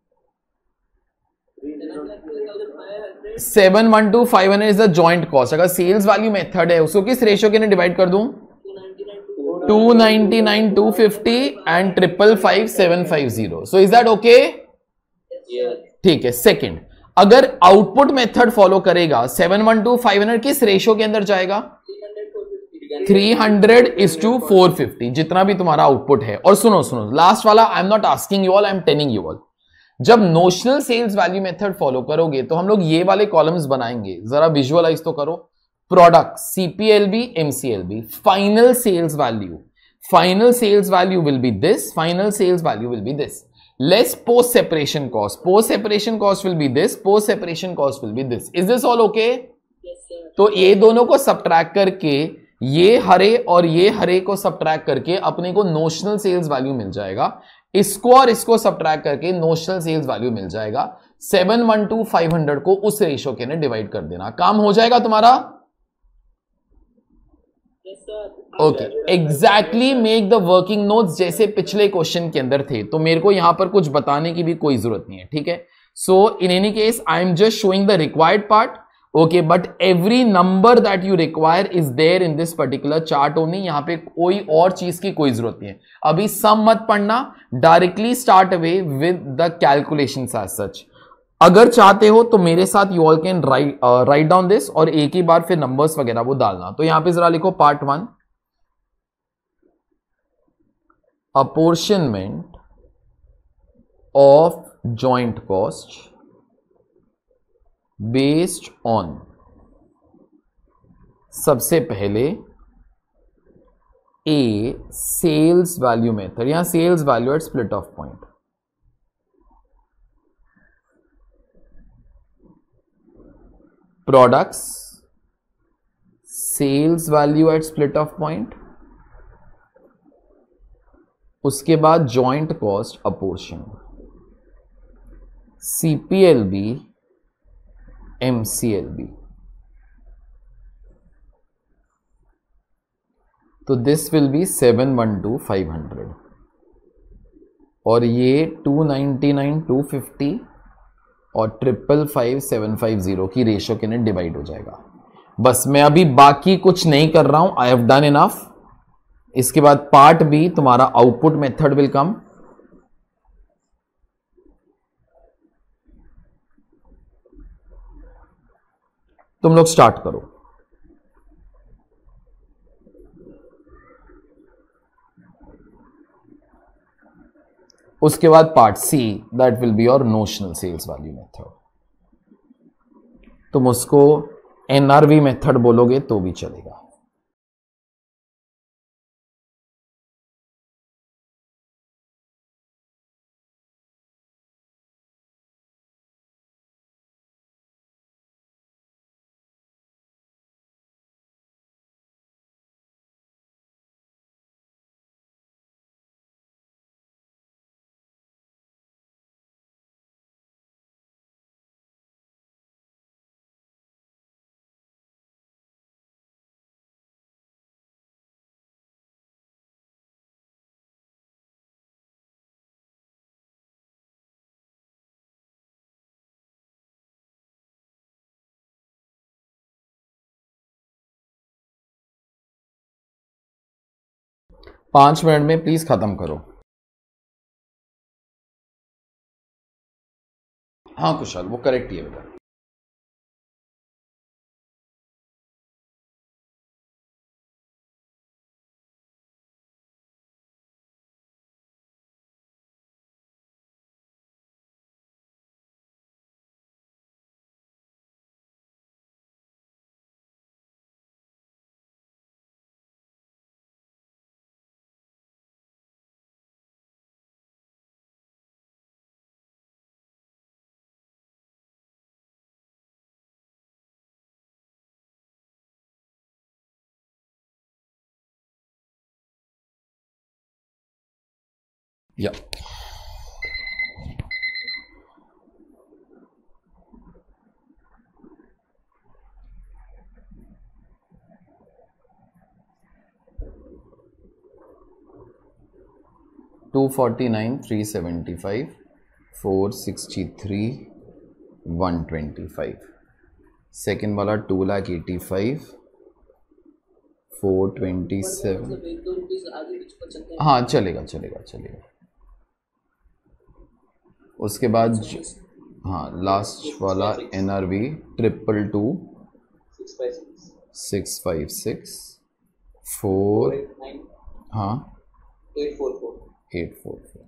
Seven one two five hundred is the joint cost. अगर सेल्स वैल्यू मेथड है उसको किस रेशियो के लिए डिवाइड कर दूं? Two ninety nine, two fifty and triple five, seven five zero. So is that okay? ठीक है. सेकंड, अगर आउटपुट मेथड फॉलो करेगा seven one two five hundred किस रेशियो के अंदर जाएगा? Three hundred is two four fifty, जितना भी तुम्हारा आउटपुट है. और सुनो सुनो लास्ट वाला, I am not asking you all, I am telling you all. जब notional sales value method follow करोगे तो हम लोग ये वाले कॉलम्स बनाएंगे. जरा विजुअलाइज तो करो. Product CPLB, MCLB, final sales value, final sales value will be this, final sales value will be this, less post separation cost, post separation cost will be this, post separation cost will be this. Is this all okay? तो ये दोनों को subtract करके, ये हरे और ये हरे को subtract करके अपने को नोशनल सेल्स वैल्यू मिल जाएगा. इसको और इसको सब्ट्रैक्ट करके नोशनल सेल्स वैल्यू मिल जाएगा. Seven one two five hundred को उस रेशो के ने डिवाइड कर देना, काम हो जाएगा तुम्हारा. Okay, exactly make the working notes जैसे पिछले क्वेश्चन के अंदर थे. तो मेरे को यहां पर कुछ बताने की भी कोई जरूरत नहीं है. ठीक है, so in any case I am just showing the required part. Okay, but every number that you require is there in this particular chart only. यहां पे कोई और चीज की कोई जरूरत नहीं है. अभी सम मत पढ़ना, directly start away with the calculation as such. अगर चाहते हो तो मेरे साथ you all can write write down this और एक ही बार फिर नंबर्स वगैरह वो डालना. तो यहां पे जरा लिखो part one, apportionment of joint cost based on. सबसे पहले ए सेल्स वैल्यू मेथड, यहां sales value at split of point. Products sales value at split of point. उसके बाद joint cost apportion, CPLB MCLB. तो this will be seven one two five hundred और ये two ninety nine two fifty और triple five seven five zero की ratio के लिए divide हो जाएगा. बस मैं अभी बाकी कुछ नहीं कर रहा हूं. I have done enough. इसके बाद पार्ट बी तुम्हारा आउटपुट मेथड विल कम. तुम लोग स्टार्ट करो. उसके बाद part C that will be your notional sales value method. तुम उसको एनआरवी मेथड बोलोगे तो भी चलेगा. पांच मिनट में प्लीज खत्म करो. हाँ कुशल, वो करेक्ट ही है बेटा. या two forty nine three seventy five four sixty three one twenty five. Second वाला two lakh eighty five four twenty seven. हाँ चलेगा चलेगा चलेगा. उसके बाद हाँ लास्ट वाला NRV triple two six five six four हाँ eight four four eight four four.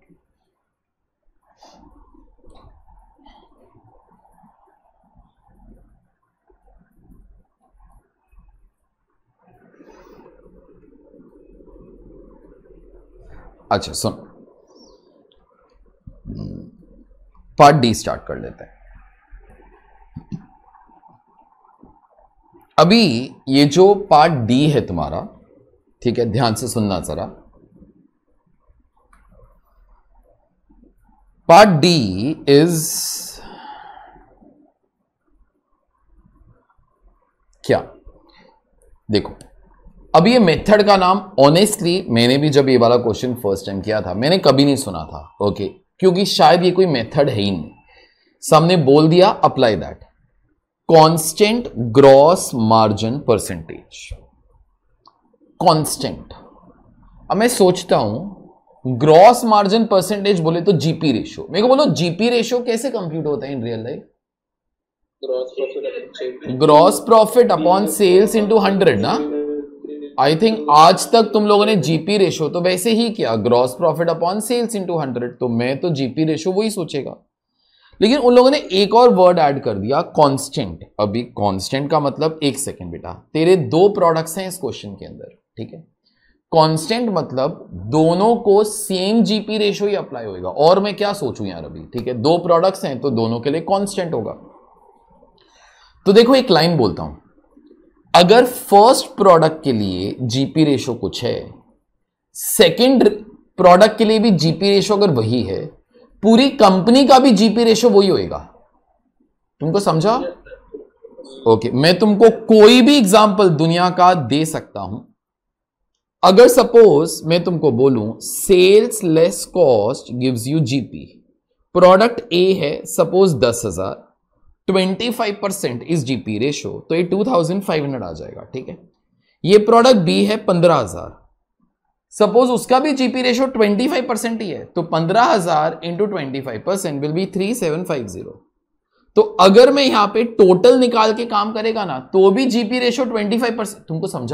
अच्छा सुन, पार्ट डी स्टार्ट कर लेते हैं. अभी ये जो पार्ट डी है तुम्हारा, ठीक है, ध्यान से सुनना जरा. पार्ट डी इज क्या? देखो अभी ये मेथड का नाम ऑनेस्टली मैंने भी जब ये वाला क्वेश्चन फर्स्ट टाइम किया था मैंने कभी नहीं सुना था. Okay okay? क्योंकि शायद ये कोई मेथड है ही नहीं. सामने बोल दिया apply that. Constant gross margin percentage. Constant, अब मैं सोचता हूं ग्रॉस मार्जिन परसेंटेज बोले तो जीपी रेशियो, मेरे को बोलो जीपी रेशियो कैसे कंप्यूट होता है in real life? Gross profit upon sales into hundred ना। आई थिंक आज तक तुम लोगों ने जीपी रेशियो तो वैसे ही किया, gross profit upon sales into hundred, तो मैं तो जीपी रेशियो वही सोचेगा। लेकिन उन लोगों ने एक और वर्ड ऐड कर दिया, कांस्टेंट। अभी कांस्टेंट का मतलब, एक सेकेंड बेटा, तेरे दो प्रोडक्ट्स हैं इस क्वेश्चन के अंदर, ठीक है। कांस्टेंट मतलब दोनों को सेम जीपी रेशियो ही अप्लाई होगा, और मैं क्या सोचूं यार अभी, ठीक है। दो प्रोडक्ट्स हैं तो दोनों के लिए कांस्टेंट होगा। तो देखो एक लाइन बोलता हूं, अगर फर्स्ट प्रोडक्ट के लिए जीपी रेशियो कुछ है, सेकंड प्रोडक्ट के लिए भी जीपी रेशियो अगर वही है, पूरी कंपनी का भी जीपी रेशियो वही होएगा। तुमको समझा? ओके, मैं तुमको कोई भी एग्जांपल दुनिया का दे सकता हूं। अगर सपोज मैं तुमको बोलूं sales less cost gives you GP, product A है सपोज दस हजार, twenty five percent is GP ratio, तो ये टू थाउजेंड फाइव हंड्रेड आ जाएगा, ठीक है। ये प्रोडक्ट बी है पंद्रह हजार, सपोज उसका भी GP ratio twenty five percent ही है, तो पंद्रह हजार into twenty five percent will be three seven five zero. तो अगर मैं यहां पे टोटल निकाल के काम करेगा ना, तो भी GP ratio twenty five percent. तुमको समझा?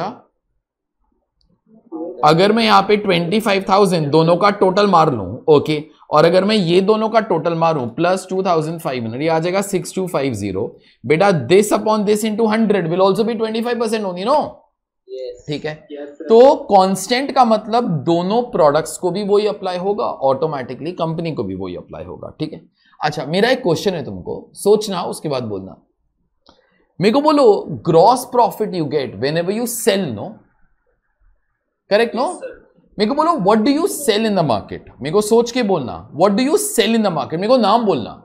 अगर मैं यहां पे ट्वेंटी फाइव थाउजेंड दोनों का टोटल मार लूं, ओके, और अगर मैं ये दोनों का टोटल मारूं plus two thousand five hundred, ये आ जाएगा सिक्स टू फाइव जीरो। बेटा this upon this into hundred will also be twenty five percent only, no? ठीक है। तो कांस्टेंट का मतलब दोनों प्रोडक्ट्स को भी वही अप्लाई होगा, ऑटोमेटिकली कंपनी को भी वही अप्लाई होगा, ठीक है। अच्छा, मेरा एक क्वेश्चन है, तुमको सोचना, उसके बाद बोलना। मेरे को बोलो gross profit you get whenever you sell, no? Correct, no? मेरे को बोलो what do you sell in the market. मेरे को सोच के बोलना, what do you sell in the market. मेरे को नाम बोलना।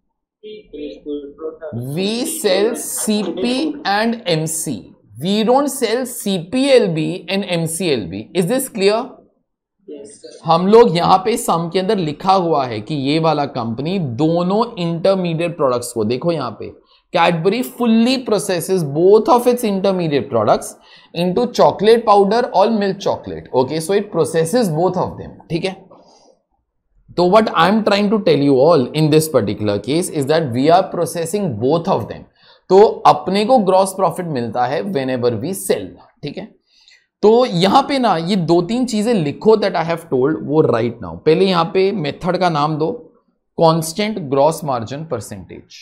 We sell CP and MC, we don't sell CPLB and MCLB. Is this clear? हम लोग यहां पे सम के अंदर लिखा हुआ है कि ये वाला कंपनी दोनों इंटरमीडिएट प्रोडक्ट्स को, देखो यहां पे Cadbury fully processes both of its intermediate products into chocolate powder or milk chocolate. Okay, so it processes both of them. ठीक है? तो what I'm trying to tell you all in this particular case is that we are processing both of them. तो अपने को gross profit मिलता है whenever we sell. ठीक है? तो यहां पे ना ये दो तीन चीजें लिखो that I have told, वो right now. पहले यहां पे मेथड का नाम दो, constant gross margin percentage.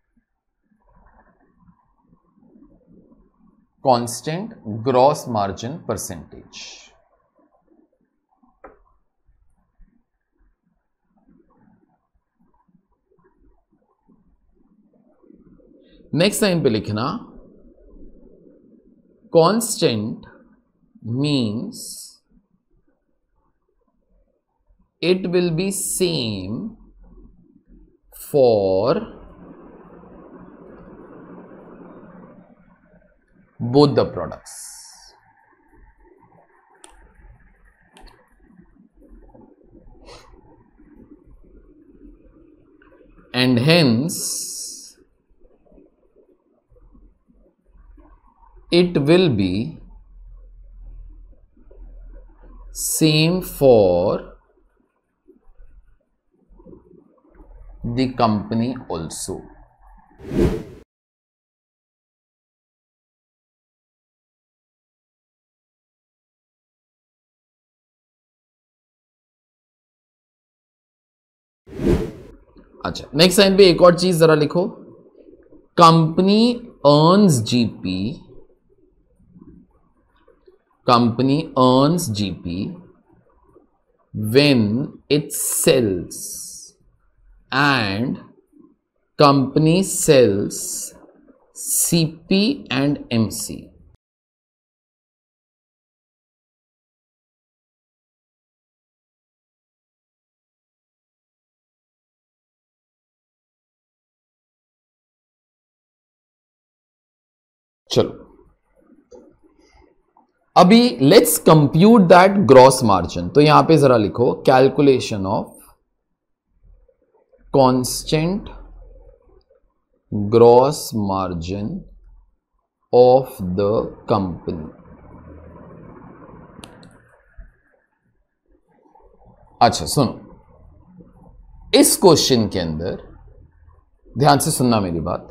Constant gross margin percentage. Next line पे लिखना, constant means it will be same for both the products. And hence it will be same for the company also. अच्छा, next line पे एक और चीज जरा लिखो, company earns GP, company earns GP when it sells and company sells CP and MC. चलो अभी let's compute that gross margin. तो यहां पे जरा लिखो, calculation of constant gross margin of the company. अच्छा सुनो, इस क्वेश्चन के अंदर ध्यान से सुनना मेरी बात,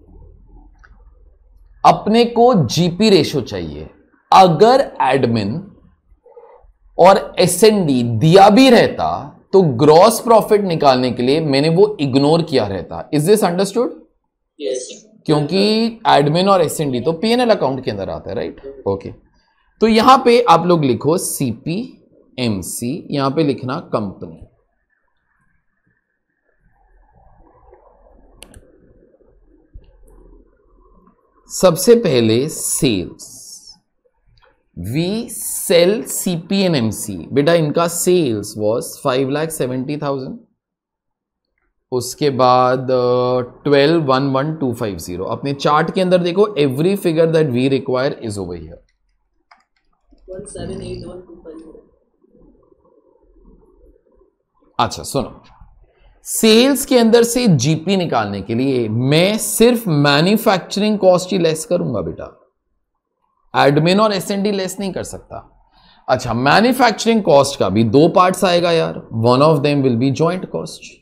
अपने को जीपी रेशो चाहिए। अगर एडमिन और एसएनडी दिया भी रहता तो ग्रॉस प्रॉफिट निकालने के लिए मैंने वो इग्नोर किया रहता। Is this understood? यस। क्योंकि एडमिन और एसएनडी तो पीएनएल अकाउंट के अंदर आता है, राइट? ओके, तो यहां पे आप लोग लिखो सीपी एमसी, यहां पे लिखना कंपनी। सबसे पहले sales, we sell CP and MC. बेटा इनका sales was five lakh seventy thousand. उसके बाद twelve one one two five zero. अपने चार्ट के अंदर देखो, every figure that we require is over here. One seven eight one two five zero. अच्छा सुनो, सेल्स के अंदर से जीपी निकालने के लिए मैं सिर्फ मैन्युफैक्चरिंग कॉस्ट ही लेस करूंगा बेटा, एडमिन और एसएनडी लेस नहीं कर सकता। अच्छा, मैन्युफैक्चरिंग कॉस्ट का भी दो पार्ट्स आएगा यार, one of them will be joint cost.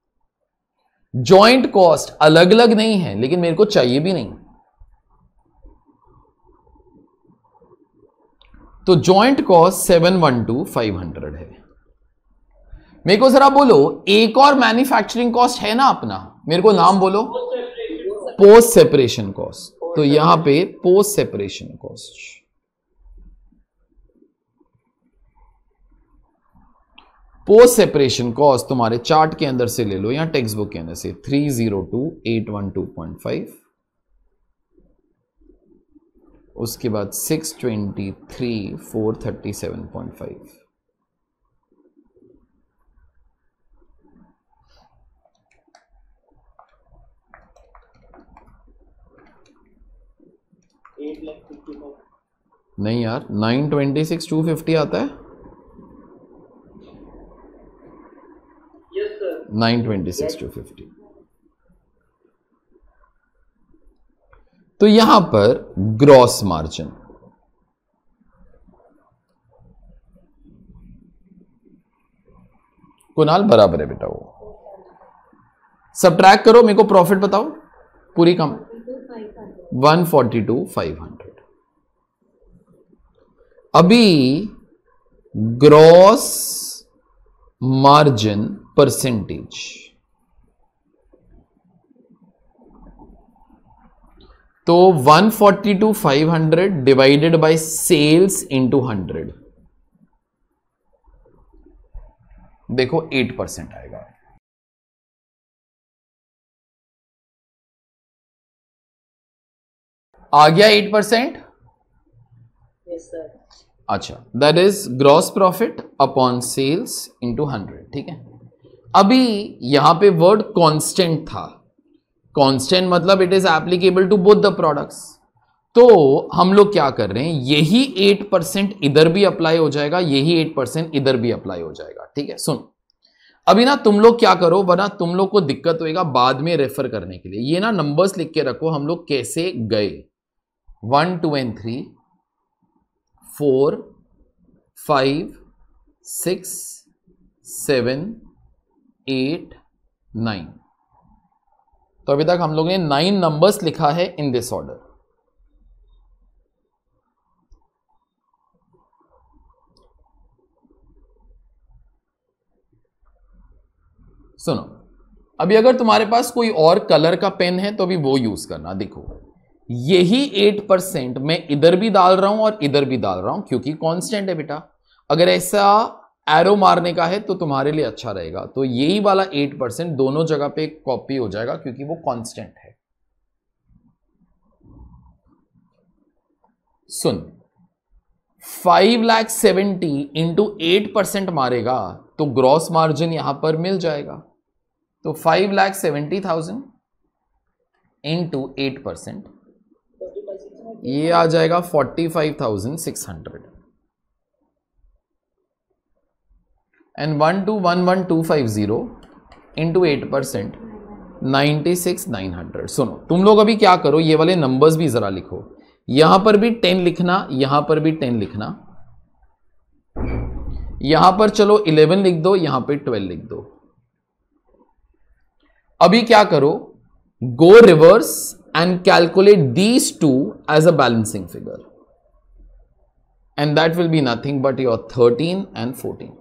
Joint cost अलग अलग नहीं है, लेकिन मेरे को चाहिए भी नहीं, तो joint cost seven one two five hundred है। मेरे को जरा बोलो, एक और मैन्युफैक्चरिंग कॉस्ट है ना अपना, मेरे को नाम बोलो। Post separation cost. तो यहां पे post separation cost, post separation cost तुम्हारे चार्ट के अंदर से ले लो या टेक्स्ट बुक के अंदर से, three zero two eight one two point five. उसके बाद six twenty three four thirty seven point five. नहीं यार, nine twenty six two fifty आता है। Yes sir. Nine twenty six two fifty. तो यहां पर ग्रॉस मार्जिन, कुणाल बराबर है बेटा, वो सबट्रैक्ट करो, मेरे को प्रॉफिट बताओ पूरी कम, one forty two five hundred. अभी ग्रॉस मार्जिन परसेंटेज, तो one forty two five hundred divided by sales into hundred, देखो एट परसेंट आएगा। आ गया एट परसेंट? Yes sir. अच्छा, that is gross profit upon sales into hundred, ठीक है। अभी यहां पे वर्ड कांस्टेंट था, कांस्टेंट मतलब it is applicable to both the products. तो हम लोग क्या कर रहे हैं, यही एट परसेंट इधर भी अप्लाई हो जाएगा, यही एट परसेंट इधर भी अप्लाई हो जाएगा, ठीक है। सुन, अभी ना तुम लोग क्या करो, वरना तुम लोग को दिक्कत होएगा बाद में रेफर करने के लिए। ये ना नंबर्स लिख के रखो, हम लोग कैसे गए, one two and three, four five six seven eight nine. तो अभी तक हम लोग ने नाइन नंबर्स लिखा है इन दिस ऑर्डर। सुनो, अभी अगर तुम्हारे पास कोई और कलर का पेन है तो अभी वो यूज करना। देखो, यही एट परसेंट मैं इधर भी डाल रहा हूं और इधर भी डाल रहा हूं, क्योंकि कांस्टेंट है बेटा। अगर ऐसा एरो मारने का है तो तुम्हारे लिए अच्छा रहेगा। तो यही वाला एट परसेंट दोनों जगह पे कॉपी हो जाएगा, क्योंकि वो कांस्टेंट है। सुन, five lakh seventy into eight percent मारेगा तो ग्रॉस मार्जिन यहां पर मिल जाएगा। तो five lakh seventy thousand into eight percent, ये आ जाएगा forty five thousand six hundred. And one two one one two five zero into eight percent, ninety six nine hundred. सुनो तुम लोग अभी क्या करो, ये वाले नंबर्स भी जरा लिखो, यहां पर भी टेन लिखना, यहां पर भी टेन लिखना, यहां पर चलो इलेवन लिख दो, यहां पे ट्वेल्व लिख दो। अभी क्या करो, go reverse and calculate these two as a balancing figure, and that will be nothing but your thirteen and fourteen.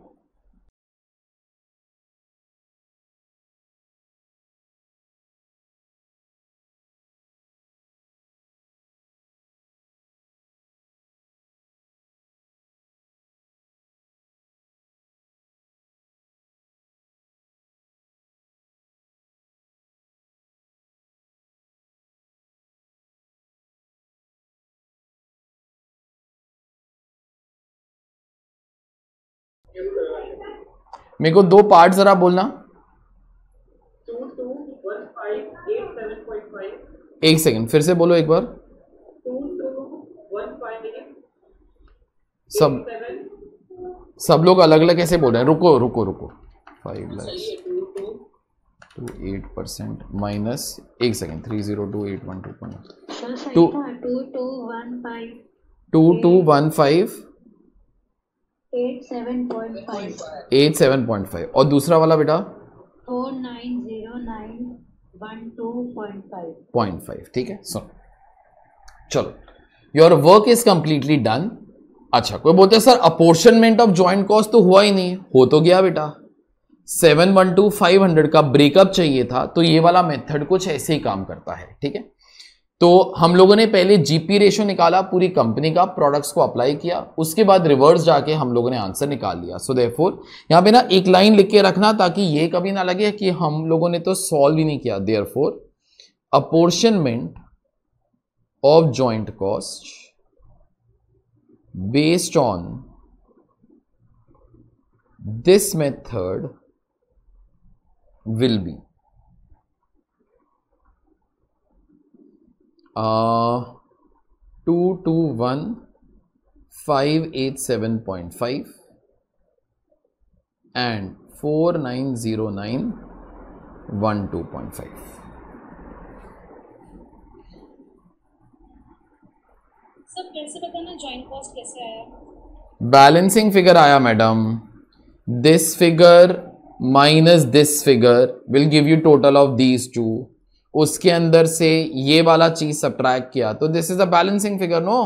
मेरे को दो पार्ट जरा बोलना। Two two one five eight seven point five. एक सेकंड फिर से बोलो एक बार। टू टू वन फाइव सब सब लोग अलग अलग कैसे बोल रहे हैं? रुको रुको रुको। Five lakhs two eight percent minus, एक second, three zero two eight one two point two two two one five two two one five eight seven point five eight seven point five और दूसरा वाला बेटा four nine zero nine one two point five point five. ठीक है, सुनो चलो, your work is completely done. अच्छा, कोई बोलते हैं sir apportionment of joint cost तो हुआ ही नहीं। हो तो गया बेटा, seven one two five hundred का ब्रेकअप चाहिए था, तो ये वाला मेथड कुछ ऐसे ही काम करता है। ठीक है, तो हम लोगों ने पहले जीपी रेशो निकाला पूरी कंपनी का, प्रोडक्ट्स को अप्लाई किया, उसके बाद रिवर्स जाके हम लोगों ने आंसर निकाल लिया। सो देयरफॉर यहां पे ना एक लाइन लिख के रखना ताकि ये कभी ना लगे कि हम लोगों ने तो सॉल्व ही नहीं किया। Therefore apportionment of joint cost based on this method will be uh, two two one five eight seven point five and four nine zero nine one two point five। सब कैसे बताना जॉइंट कॉस्ट कैसे आया? Balancing figure आया madam. This figure minus this figure will give you total of these two, उसके अंदर से ये वाला चीज सब्ट्रैक्ट किया, तो this is a balancing figure. No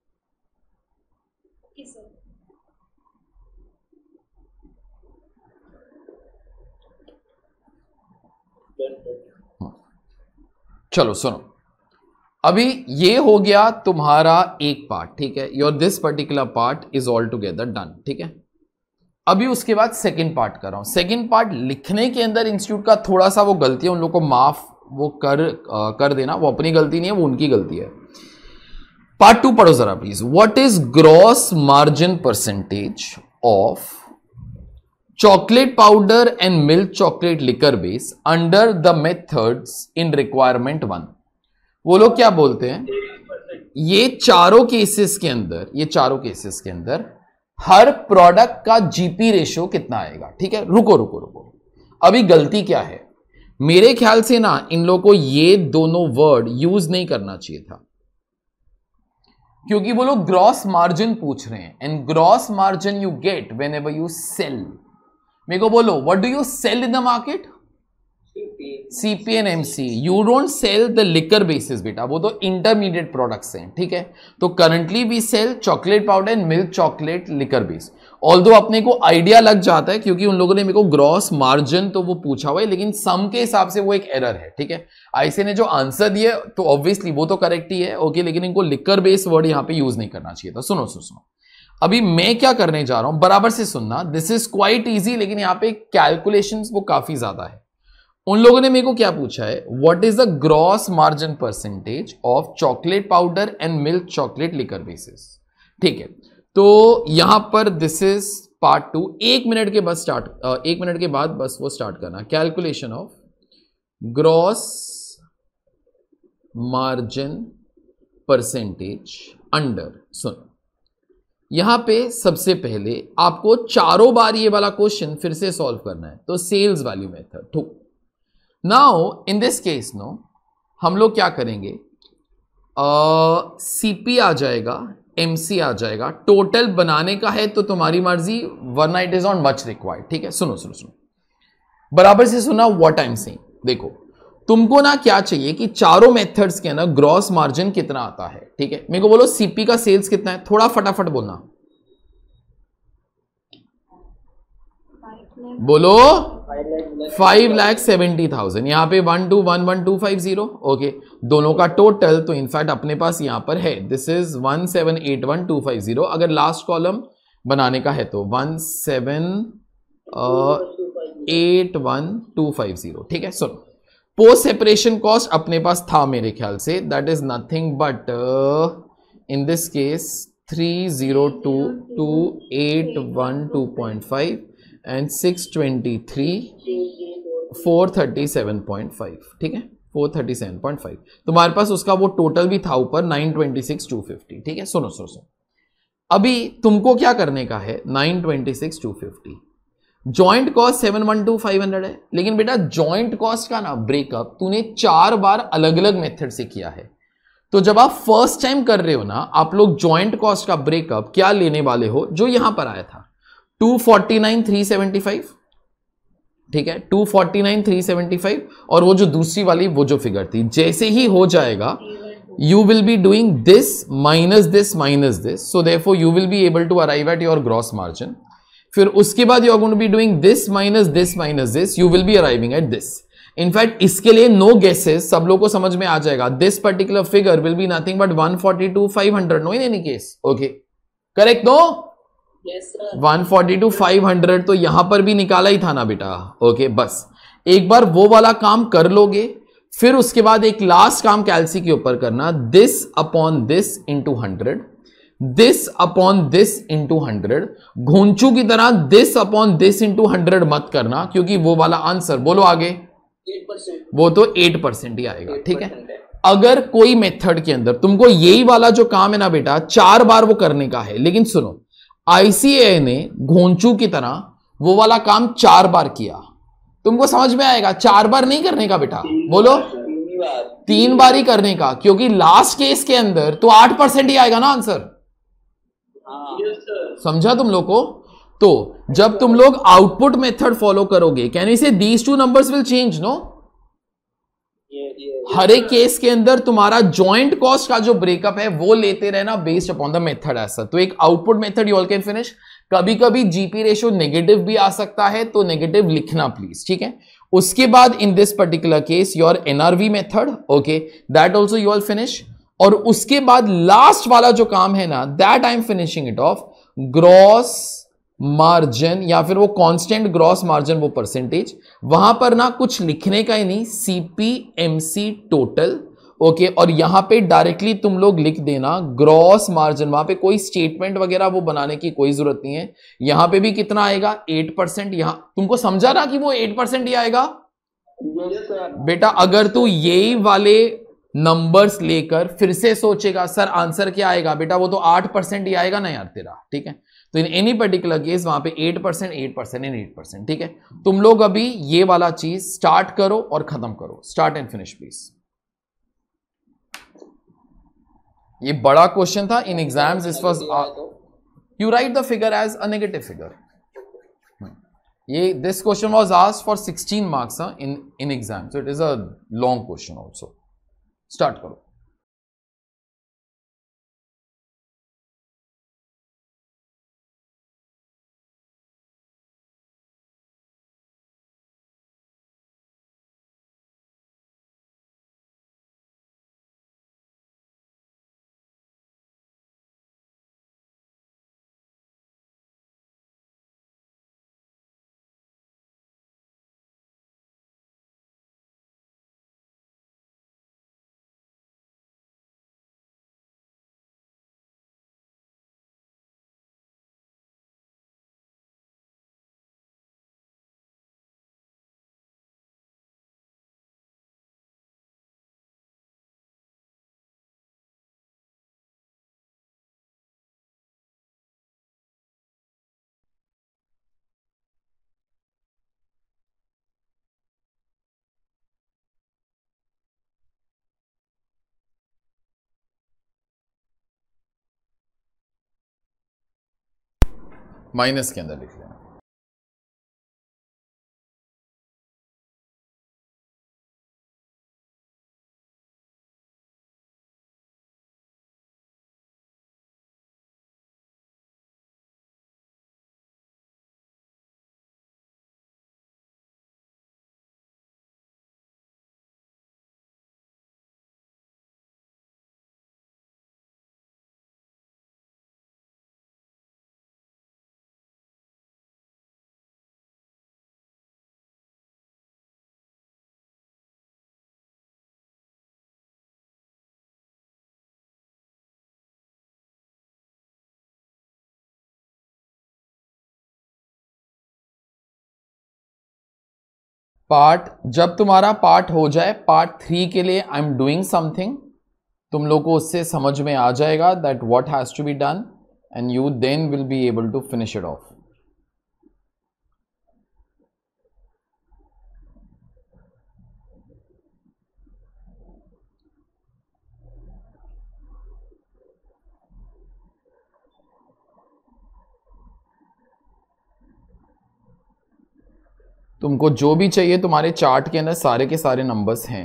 चलो सुनो, अभी ये हो गया तुम्हारा एक पार्ट। ठीक है, your this particular part is all together done. ठीक है, अभी उसके बाद सेकंड पार्ट कर रहा हूं। सेकंड पार्ट लिखने के अंदर इंस्टीट्यूट का थोड़ा सा वो गलती है, उन लोगों को माफ वो कर आ, कर देना, वो अपनी गलती नहीं है, वो उनकी गलती है। पार्ट टू पढ़ो जरा please. What is gross margin percentage of chocolate powder and milk chocolate liquor base under the methods in requirement one? वो लोग क्या बोलते हैं, ये चारों केसेस के अंदर ये चारों केसेस के अंदर हर प्रोडक्ट का जीपी रेशियो कितना आएगा? ठीक है, रुको रुको रुको, अभी गलती क्या है? मेरे ख्याल से ना इन लोगों को ये दोनों वर्ड यूज नहीं करना चाहिए था, क्योंकि वो लोग ग्रॉस मार्जिन पूछ रहे हैं, and gross margin you get whenever you sell. मेरे को बोलो, what do you sell in the market? C P and M C। You don't sell the liquor bases बेटा, वो तो इंटरमीडिएट प्रोडक्ट्स हैं। ठीक है, तो currently we sell chocolate powder and milk chocolate liquor base. Although अपने को idea लग जाता है, क्योंकि उन लोगों ने मेरे को ग्रॉस मार्जिन तो वो पूछा हुआ है, लेकिन सम के हिसाब से वो एक एरर है। ठीक है, आईसी ने जो आंसर दिए तो ऑब्वियसली वो तो करेक्ट ही है, ओके, लेकिन इनको लिकर बेस वर्ड यहां पे यूज नहीं करना चाहिए था। सुनो सुनो सुनो, अभी मैं क्या करने जा रहा हूं, बराबर से सुनना। दिस इज क्वाइट इजी, लेकिन यहां पे कैलकुलेशंस वो काफी ज्यादा है। उन लोगों ने मेरे को क्या पूछा है, what is the gross margin percentage of chocolate powder and milk chocolate liquor basis. ठीक है, तो यहां पर दिस इज पार्ट टू। एक मिनट के बाद स्टार्ट एक मिनट के बाद बस वो स्टार्ट करना, calculation of gross margin percentage under. सुन, यहां पे सबसे पहले आपको चारों बार ये वाला क्वेश्चन फिर से सॉल्व करना है, तो सेल्स वैल्यू मेथड। ठीक, now in this case no हम लोग क्या करेंगे, सीपी uh, आ जाएगा, एमसी आ जाएगा, टोटल बनाने का है तो तुम्हारी मर्जी, वरना it is not much required. ठीक है, सुनो सुनो सुनो बराबर से सुना व्हाट आई एम सेइंग। देखो तुमको ना क्या चाहिए कि चारों मेथड्स के ना ग्रॉस मार्जिन कितना आता है। ठीक है, मेरे को बोलो सीपी का सेल्स कितना है, थोड़ा फटाफट बोलना, बोलो। फाइव लाख सेवेंटी थाउजेंड, यहां पे one two one one two five zero. Okay, दोनों का टोटल तो इनफैक्ट अपने पास यहां पर है, this is one seven eight one two five zero. अगर लास्ट कॉलम बनाने का है तो one seven eight one two five zero. ठीक है, सुनो पोस्ट सेपरेशन कॉस्ट अपने पास था मेरे ख्याल से, that is nothing but in this case three zero two two eight one two point five and six twenty three four thirty seven point five. ठीक है, four thirty seven point five तुम्हारे पास उसका वो टोटल भी था ऊपर nine twenty six two fifty. ठीक है, सुनो सुनो सुनो अभी तुमको क्या करने का है, nine twenty six two fifty, joint cost seven one two five hundred है, लेकिन बेटा जॉइंट कॉस्ट का ना ब्रेकअप तूने चार बार अलग अलग मेथड से किया है। तो जब आप फर्स्ट टाइम कर रहे हो ना, आप लोग जॉइंट कॉस्ट का ब्रेकअप क्या लेने वाले हो, जो यहां पर आया था two forty nine three seventy five. ठीक है, two forty nine three seventy five, और वो जो दूसरी वाली वो जो फिगर थी, जैसे ही हो जाएगा you will be doing this minus this minus this, so therefore you will be able to arrive at your gross margin. फिर उसके बाद you are going to be doing this minus this minus this, you will be arriving at this. In fact इसके लिए no guesses, सब लोग को समझ में आ जाएगा, this particular figure will be nothing but one forty-two five hundred, no in any case, okay, correct no? Yes sir. one forty-two five hundred तो यहां पर भी निकाला ही था ना बेटा, ओके okay, बस एक बार वो वाला काम कर लोगे, फिर उसके बाद एक लास्ट काम कैलसी के ऊपर करना, this upon this into hundred, this upon this into hundred, घोंचू की तरह this upon this into hundred मत करना, क्योंकि वो वाला आंसर बोलो आगे एट परसेंट, वो तो एट परसेंट ही आएगा। ठीक है, अगर कोई मेथड के अंदर तुमको यही वाला जो काम है ना बेटा चार बार वो करने का है, लेकिन सुनो आईसीएआई ने घोंचू की तरह वो वाला काम चार बार किया, तुमको समझ में आएगा, चार बार नहीं करने का बेटा, बोलो तीन बार ही करने का, क्योंकि लास्ट केस के अंदर तो आठ परसेंट ही आएगा ना आंसर। समझा तुम लोग को? तो जब तुम लोग आउटपुट मेथड फॉलो करोगे, can you say these two numbers will change no, हर एक केस के अंदर तुम्हारा जॉइंट कॉस्ट का जो ब्रेकअप है वो लेते रहना बेस्ड अपॉन द मेथड ऐसा। तो एक output method you all can finish. कभी कभी जीपी रेशियो नेगेटिव भी आ सकता है, तो नेगेटिव लिखना प्लीज। ठीक है, उसके बाद in this particular case your NRV method, okay, that also you all finish. और उसके बाद लास्ट वाला जो काम है ना, that I am finishing it off, gross margin या फिर वो कांस्टेंट ग्रॉस मार्जिन, वो परसेंटेज, वहां पर ना कुछ लिखने का ही नहीं, सीपी एमसी टोटल, ओके, और यहां पे डायरेक्टली तुम लोग लिख देना ग्रॉस मार्जिन, वहां पे कोई स्टेटमेंट वगैरह वो बनाने की कोई जरूरत नहीं है। यहां पे भी कितना आएगा, एट परसेंट। यहां तुमको समझा ना कि वो एट परसेंट ही आएगा बेटा। अगर तू यही वाले नंबर्स लेकर फिर से सोचेगा सर आंसर क्या आएगा, बेटा वो तो आठ परसेंट ही आएगा ना यार तेरा। ठीक है, तो इन एनी पर्टिकुलर केस वहां पे eight percent eight percent and eight percent. ठीक है, तुम लोग अभी ये वाला चीज स्टार्ट करो और खत्म करो, स्टार्ट एंड फिनिश प्लीज। ये बड़ा क्वेश्चन था in exams, this was you write the figure as a negative figure. ये this question was asked for sixteen marks in in exam, so it is a long question also. Start करो। Minus के अंदर लिख लेना। Part जब तुम्हारा part हो जाए, पार्ट थ्री के लिए आई एम डूइंग समथिंग, तुम लोग को उससे समझ में आ जाएगा that what has to be done and you then will be able to finish it off. तुमको जो भी चाहिए तुम्हारे चार्ट के अंदर सारे के सारे नंबर्स हैं।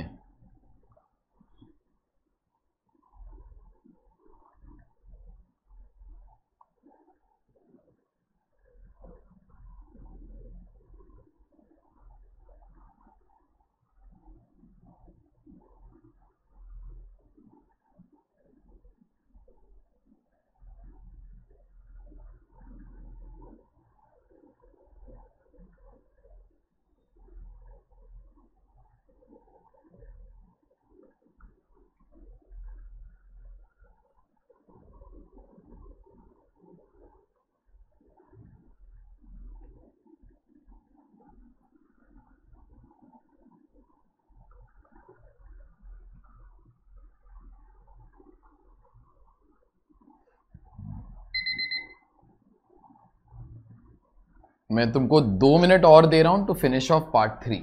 मैं तुमको दो मिनट और दे रहा हूं to finish off part three.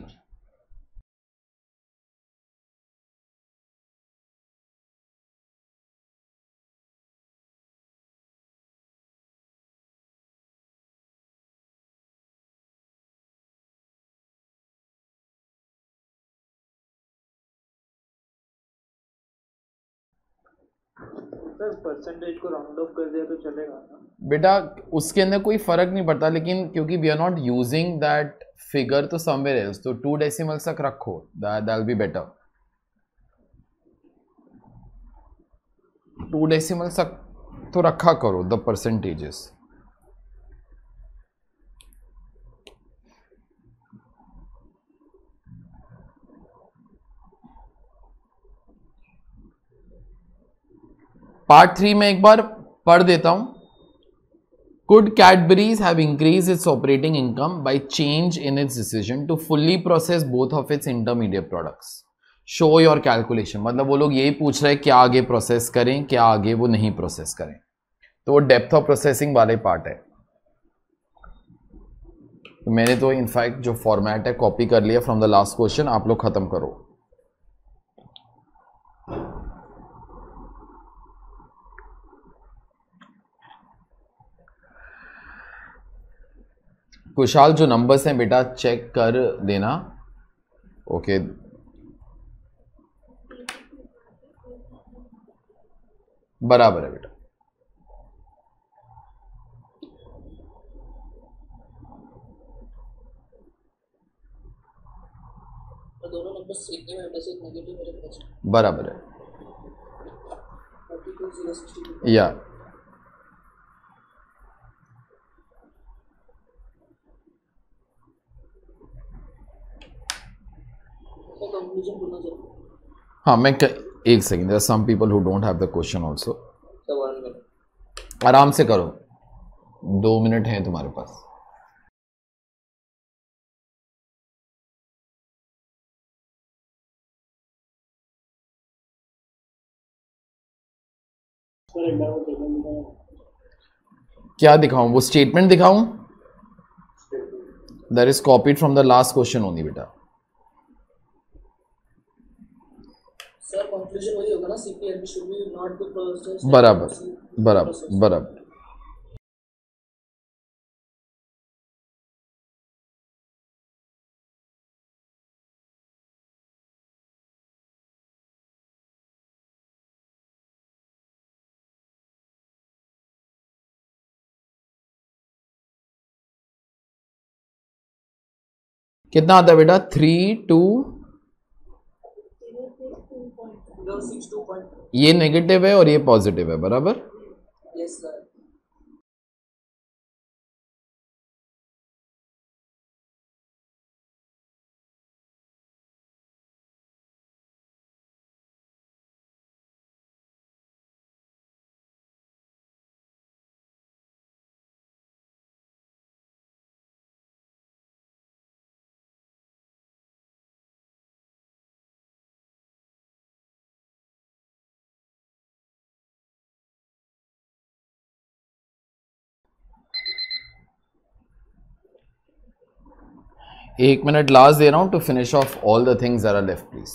Sir percentage को राउंड ऑफ कर दिया तो चलेगा ना? बेटा उसके अंदर कोई फर्क नहीं पड़ता, लेकिन क्योंकि we are not using that figure तो समवेयर एल्स, तो टू डेसिमल्स तक रखो, that will be better. Two decimals तक तो रखा करो द परसेंटेजेस। पार्ट थ्री में एक बार पढ़ देता हूं। Could Cadbury's have increased its operating income by change in its decision to fully process both of its intermediate products? Show your calculation। मतलब वो लोग यही पूछ रहे हैं क्या आगे प्रोसेस करें, क्या आगे वो नहीं प्रोसेस करें। तो वो डेप्थ ऑफ प्रोसेसिंग वाले पार्ट है। तो मैंने तो इनफैक्ट जो फॉर्मेट है कॉपी कर लिया फ्रॉम द लास्ट क्वेश्चन, आप लोग खत्म करो। कुशाल जो नंबर्स हैं बेटा चेक कर देना। ओके बराबर है बेटा। तो दोनों नंबर्स एक में प्लस एक नेगेटिव मेरे पास बराबर है forty two zero sixty two. या कंक्लूजन बोलना चाहिए। हाँ मैं क... एक second, there are some people who don't have the question also. तो वन मिनट आराम से करो, दो मिनट हैं तुम्हारे पास। क्या दिखाऊं? वो स्टेटमेंट दिखाऊं? That is copied from the last question only बेटा। सर कंक्लूजन वही होगा ना, CPL should be not be processed. बराबर बराबर बराबर। कितना आता है बेटा? थ्री टू ये नेगेटिव है और ये पॉजिटिव है, बराबर? Yes sir. एक मिनट लास्ट दे रहा हूं to finish off all the things that are left please.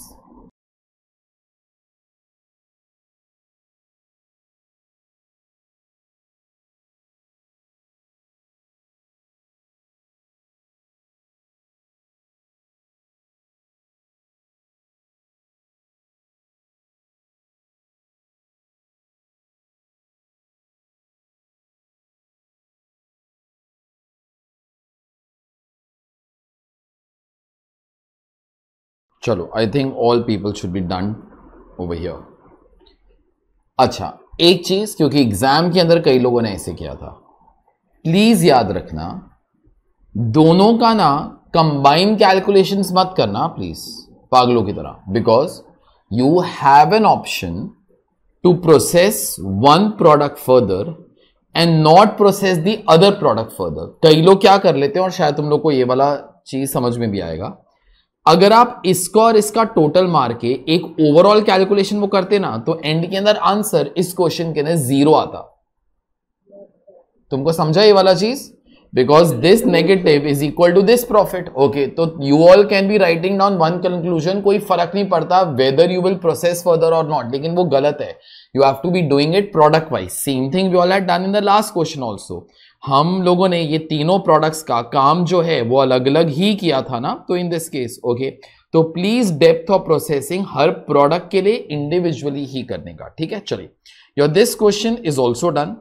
चलो, I think all people should be done over here. अच्छा, एक चीज, क्योंकि एग्जाम के अंदर कई लोगों ने ऐसे किया था, प्लीज याद रखना दोनों का ना कंबाइन कैलकुलेशंस मत करना प्लीज पागलों की तरह, because you have an option to process one product further and not process the other product further. कई लोग क्या कर लेते हैं, और शायद तुम लोग को ये वाला चीज समझ में भी आएगा, अगर आप इसका और इसका टोटल मार के एक ओवरऑल कैलकुलेशन वो करते ना, तो एंड के अंदर आंसर इस क्वेश्चन के अंदर जीरो आता। तुमको समझा ये वाला चीज? Because this negative is equal to this profit. Okay, तो you all can be writing down one conclusion, कोई फर्क नहीं पड़ता whether you will process further और नॉट, लेकिन वो गलत है। You have to be doing it product wise. Same thing we all had done in the last question also. हम लोगों ने ये तीनों प्रोडक्ट्स का काम जो है वो अलग अलग ही किया था ना, तो इन दिस केस ओके, तो प्लीज डेप्थ ऑफ प्रोसेसिंग हर प्रोडक्ट के लिए इंडिविजुअली ही करने का, ठीक है? चलिए, your this question is also done.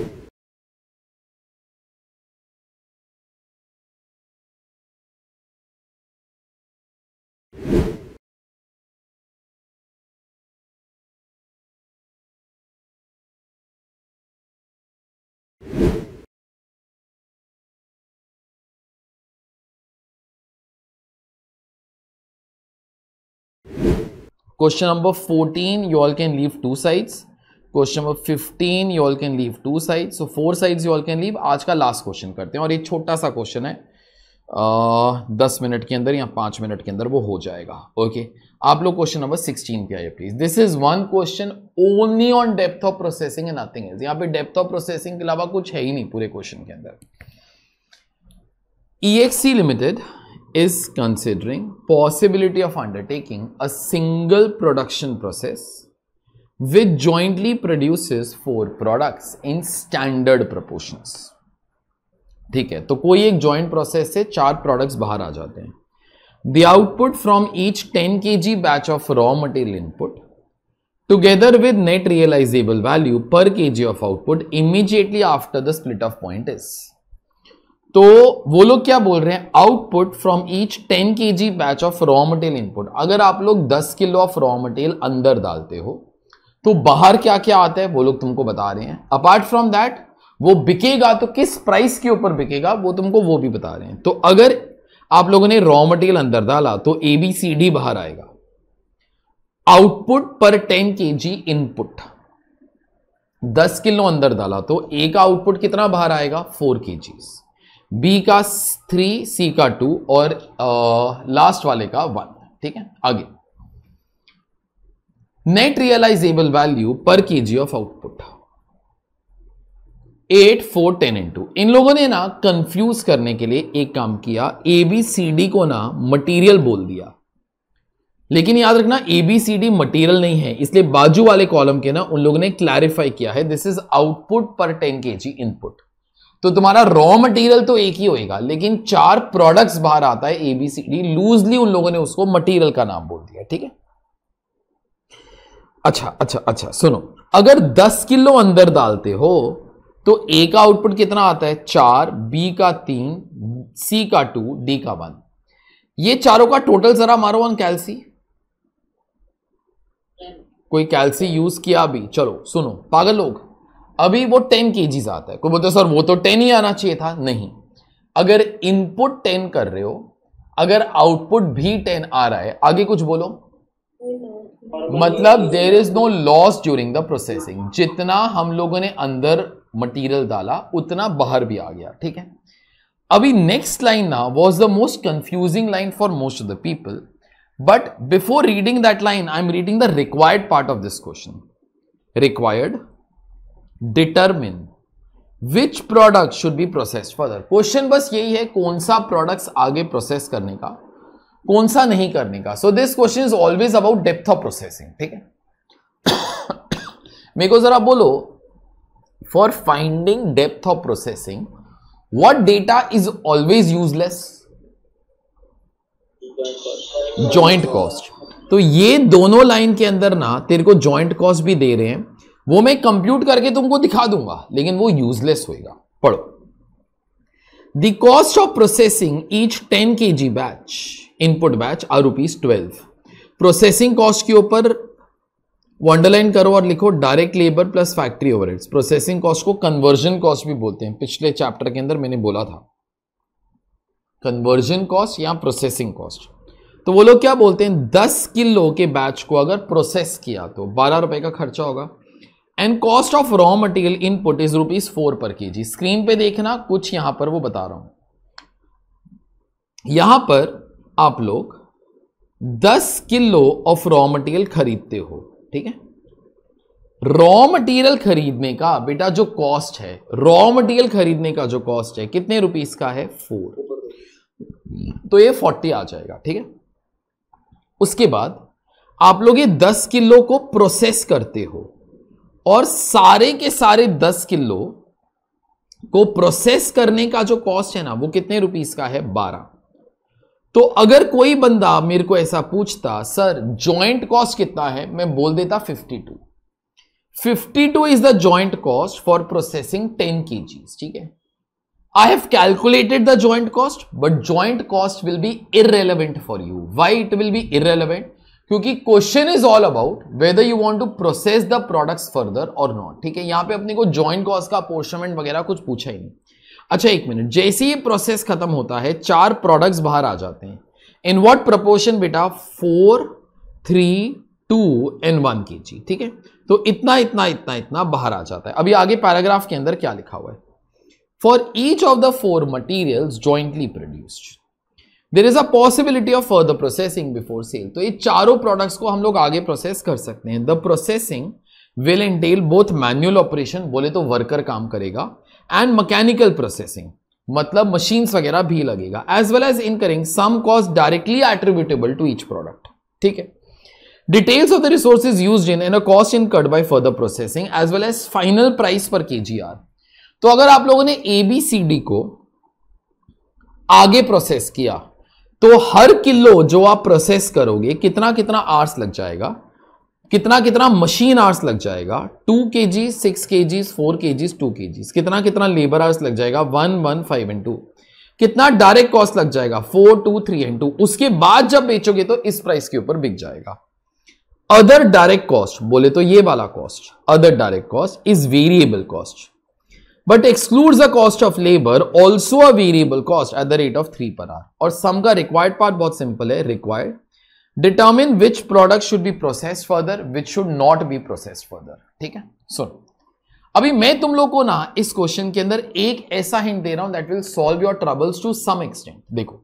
Question number fourteen, you all can leave two sides. Question number fifteen, you all can leave two sides. So four sides you all can leave. आज का last question करते हैं, और ये छोटा सा question है, दस मिनट के अंदर या पांच मिनट के अंदर वो हो जाएगा। ओके, आप लोग क्वेश्चन नंबर सिक्सटीन पे आइए please. This is one question only on depth of processing and nothing else. यहाँ पे डेप्थ ऑफ प्रोसेसिंग के अलावा कुछ है ही नहीं पूरे क्वेश्चन के अंदर। E X C Limited is considering possibility of undertaking a single production process which jointly produces four products in standard proportions। ठीक है, तो कोई एक joint process से चार products बाहर आ जाते हैं। The output from each ten kilograms batch of raw material input together with net realizable value per kg of output immediately after the split of point is। तो वो लोग क्या बोल रहे हैं, output from each ten kg batch of raw material input. अगर आप लोग दस किलो ऑफ रॉ मटेरियल अंदर डालते हो तो बाहर क्या क्या आता है वो लोग तुमको बता रहे हैं। अपार्ट फ्रॉम दैट वो बिकेगा तो किस प्राइस के ऊपर बिकेगा वो तुमको वो भी बता रहे हैं। तो अगर आप लोगों ने रॉ मटेरियल अंदर डाला तो ए बी सी डी बाहर आएगा। आउटपुट पर टेन केजी इनपुट, दस किलो अंदर डाला तो ए का आउटपुट कितना बाहर आएगा, फोर केजीज, बी का थ्री, सी का टू और लास्ट वाले का वन। ठीक है, आगे net realisable value per kg of output eight, four, ten into. इन लोगों ने ना कंफ्यूज करने के लिए एक काम किया, ए बी सी डी को ना मटेरियल बोल दिया, लेकिन याद रखना A B C D material नहीं है, इसलिए बाजू वाले कॉलम के ना उन लोगों ने क्लैरिफाई किया है दिस इज आउटपुट पर टेन केजी इनपुट। तो तुम्हारा रॉ मटेरियल तो एक ही होएगा, लेकिन चार प्रोडक्ट्स बाहर आता है A B C D, loosely उन लोगों ने उसको मटेरियल का नाम बोल दिया। ठीक है, अच्छा अच्छा अच्छा सुनो, अगर दस किलो अंदर डालते हो तो ए का आउटपुट कितना आता है, चार, बी का तीन, सी का टू, डी का वन। ये चारों का टोटल जरा मारो ऑन कैल्सी। कोई कैल्सी यूज किया अभी? चलो सुनो पागल लोग, अभी वो टेन केजीज आता है, कोई बोलते सर वो तो टेन ही आना चाहिए था। नहीं, अगर इनपुट टेन कर रहे हो, अगर आउटपुट भी टेन आ रहा है, आगे कुछ बोलो, मतलब there is no loss during the processing. जितना हम लोगों ने अंदर मटेरियल डाला उतना बाहर भी आ गया, ठीक है। अभी नेक्स्ट लाइन ना was the most confusing line for most of the people, but before reading that line I am reading the required part of this question. Required determine which product should be processed further. Question बस यही है, कौन सा products आगे process करने का, कौन सा नहीं करने का। So this question is always about depth of processing, ठीक है। मेरे को जरा बोलो, for finding depth of processing what data is always useless? Joint cost. तो ये दोनों लाइन के अंदर ना तेरे को जॉइंट कॉस्ट भी दे रहे हैं, वो मैं कंप्यूट करके तुमको दिखा दूंगा, लेकिन वो यूजलेस होएगा। पढ़ो, the cost of processing each ten K G batch input batch are rupees twelve. Processing cost के ऊपर अंडरलाइन करो और लिखो direct labour plus factory overheads. Processing cost को कन्वर्जन कॉस्ट भी बोलते हैं, पिछले चैप्टर के अंदर मैंने बोला था कन्वर्जन कॉस्ट या प्रोसेसिंग कॉस्ट। तो वो लोग क्या बोलते हैं, दस किलो के बैच को अगर प्रोसेस किया तो बारह रुपए का खर्चा होगा। And cost of raw material input is rupees four per K ji. Screen पे देखना, कुछ यहां पर वो बता रहा हूं, यहां पर आप लोग दस किलो ऑफ रॉ मटेरियल खरीदते हो, ठीक है। रॉ मटेरियल खरीदने का बेटा जो कॉस्ट है, रॉ मटेरियल खरीदने का जो कॉस्ट है कितने रुपीस का है? फोर। तो ये फोर्टी आ जाएगा, ठीक है। उसके बाद आप लोग ये दस किलो को प्रोसेस करते हो और सारे के सारे दस किलो को प्रोसेस करने का जो कॉस्ट है ना वो कितने रुपीस का है? बारह। तो अगर कोई बंदा मेरे को ऐसा पूछता सर जॉइंट कॉस्ट कितना है, मैं बोल देता fifty two. Fifty two is the joint cost for processing ten kgs, ठीक है। I have calculated the joint cost, but joint cost will be irrelevant for you. Why it will be irrelevant? क्योंकि question is all about whether you want to process the products further और not, ठीक है। यहां पे अपने को joint cost का apportionment वगैरह कुछ पूछा ही नहीं। अच्छा एक मिनट, जैसे ये प्रोसेस खत्म होता है चार प्रोडक्ट्स बाहर आ जाते हैं। इन व्हाट प्रोपोर्शन बेटा? Four, three, two and one K G, ठीक है। तो इतना इतना इतना इतना बाहर आ जाता है। अभी आगे पैराग्राफ के अंदर क्या लिखा हुआ है? For each of the four materials jointly produced there is a possibility of further processing before sale. तो ये चारों प्रोडक्ट्स को हम लोग आगे प्रोसेस कर सकते हैं। The processing will entail both manual operation, बोले तो वर्कर काम करेगा, एंड मैकेनिकल प्रोसेसिंग, मतलब मशीन्स वगैरह भी लगेगा, as well as incurring some cost directly attributable to each product, ठीक है। Details of the resources used in and a cost incurred by further processing as well as final price per KGR. तो अगर आप लोगों ने ए B C D को आगे process किया तो हर किलो जो आप प्रोसेस करोगे कितना कितना आवर्स लग जाएगा, कितना कितना मशीन आवर्स लग जाएगा, टू के जी, सिक्स के जी, फोर के जी, टू के जी, कितना कितना लेबर आवर्स लग जाएगा, one one five and two, कितना डायरेक्ट कॉस्ट लग जाएगा, four two three and two. उसके बाद जब बेचोगे तो इस प्राइस के ऊपर बिक जाएगा। अदर डायरेक्ट कॉस्ट, बोले तो ये वाला cost, other direct cost is variable cost but excludes the cost of labor, also a variable cost at the rate of three per hour। और सम का required part बहुत simple है, required determine which product should be processed further, which should not be processed further, ठीक है। सुन, अभी मैं तुम लोग को ना इस क्वेश्चन के अंदर एक ऐसा हिंट दे रहा हूं that will solve your troubles to some extent। देखो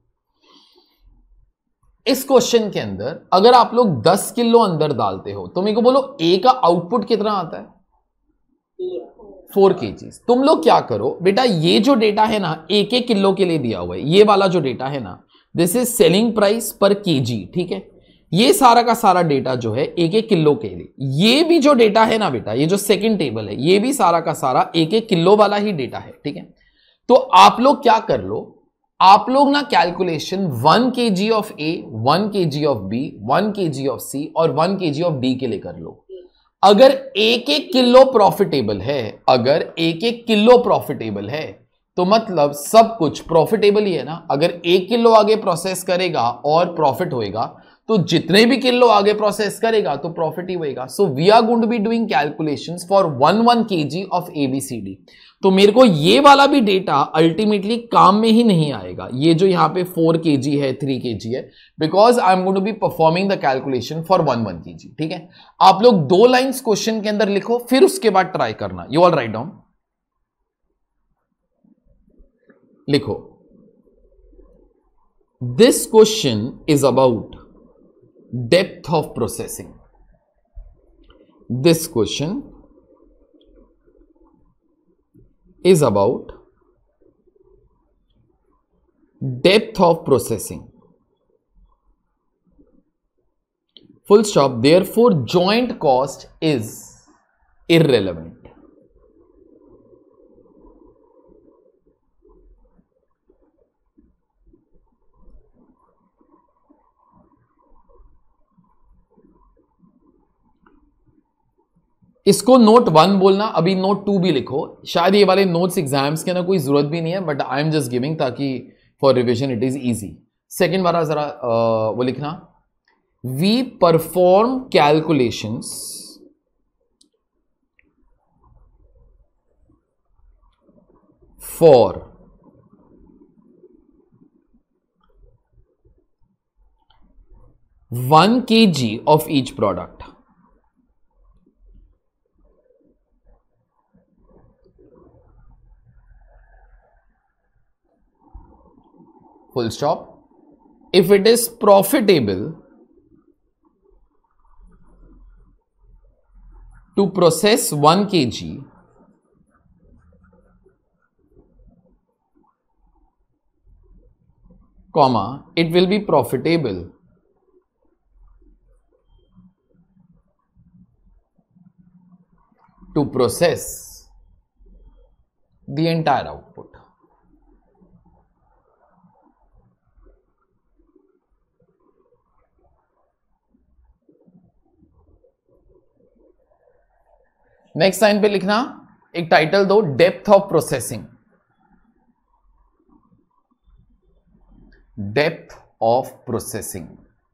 इस क्वेश्चन के अंदर अगर आप लोग दस किलो अंदर डालते हो तो मेरे को बोलो ए का आउटपुट कितना आता है? Four kgs. तुम लोग क्या करो बेटा, ये जो डेटा है ना एक एक किलो के लिए दिया हुआ है, ये वाला जो डेटा है ना this is selling price per kg, ठीक है। ये सारा का सारा डेटा जो है एक एक किलो के लिए, ये भी जो डेटा है ना बेटा, ये जो सेकंड टेबल है ये भी सारा का सारा एक एक किलो वाला ही डेटा है, ठीक है। तो आप लोग क्या कर लो, आप लोग ना calculation one K ji of A, one K ji of B, one K ji of सी और one K ji of D के लिए कर लो। अगर एक एक किलो प्रॉफिटेबल है, अगर एक एक किलो प्रॉफिटेबल है तो मतलब सब कुछ प्रॉफिटेबल ही है ना। अगर एक किलो आगे प्रोसेस करेगा और प्रॉफिट होएगा तो जितने भी किलो आगे प्रोसेस करेगा तो प्रॉफिट ही होएगा। So we are going to be doing calculations for one one kg of A B C D. तो मेरे को ये वाला भी डेटा अल्टीमेटली काम में ही नहीं आएगा, ये जो यहां पे फोर केजी है, थ्री केजी है, because I am going to be performing the calculation for one one kg. ठीक है, आप लोग दो लाइंस क्वेश्चन के अंदर लिखो, फिर उसके बाद ट्राई करना। यू ऑल राइट डाउन, लिखो। This question is about depth of processing. This question is about depth of processing. Full stop. Therefore, joint cost is irrelevant. इसको नोट वन बोलना, अभी नोट टू भी लिखो। शायद ये वाले नोट्स एग्जाम्स के ना कोई जरूरत भी नहीं है, but I am just giving ताकि for revision it is easy. Second वाला जरा वो लिखना, we perform calculations for one kg of each product. Full stop. If it is profitable to process one kg, comma, it will be profitable to process the entire output. Next line पे लिखना, एक title दो, depth of processing. Depth of processing.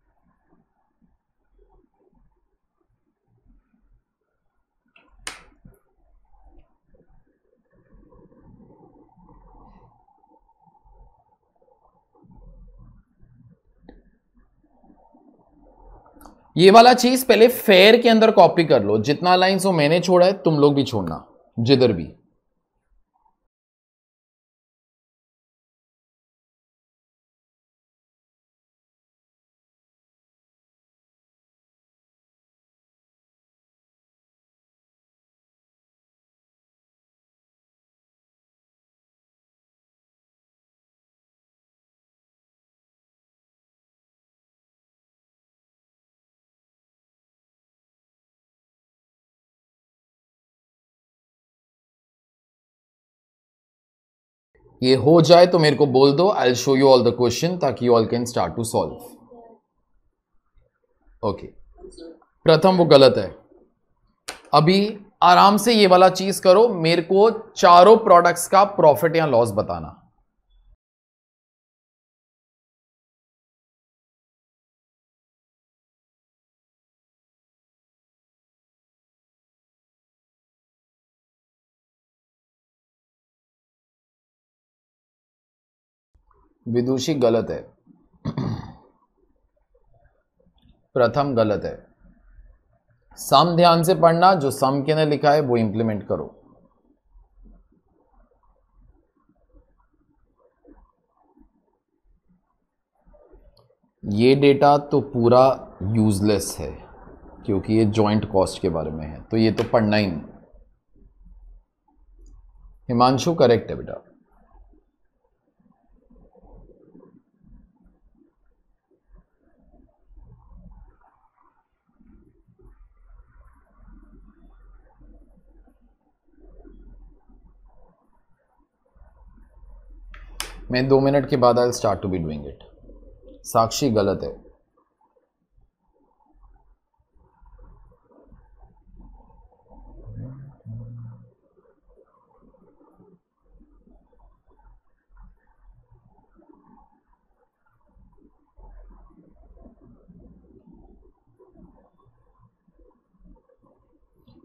ये वाला चीज पहले fair के अंदर कॉपी कर लो, जितना लाइंस वो मैंने छोड़ा है तुम लोग भी छोड़ना जिधर भी। ये हो जाए तो मेरे को बोल दो, I will show you all the question ताकि you all can start to solve. Okay, प्रथम वो गलत है। अभी आराम से ये वाला चीज करो, मेरे को चारों प्रोडक्ट्स का प्रॉफिट या लॉस बताना। विदुषी गलत है, प्रथम गलत है। सम ध्यान से पढ़ना, जो सम के ने लिखा है वो इंप्लीमेंट करो। ये डेटा तो पूरा यूजलेस है क्योंकि ये जॉइंट कॉस्ट के बारे में है, तो ये तो पढ़ना ही नहीं। हिमांशु करेक्ट है बेटा। मैं दो मिनट के बाद I start to be doing it. Sakshi गलत है।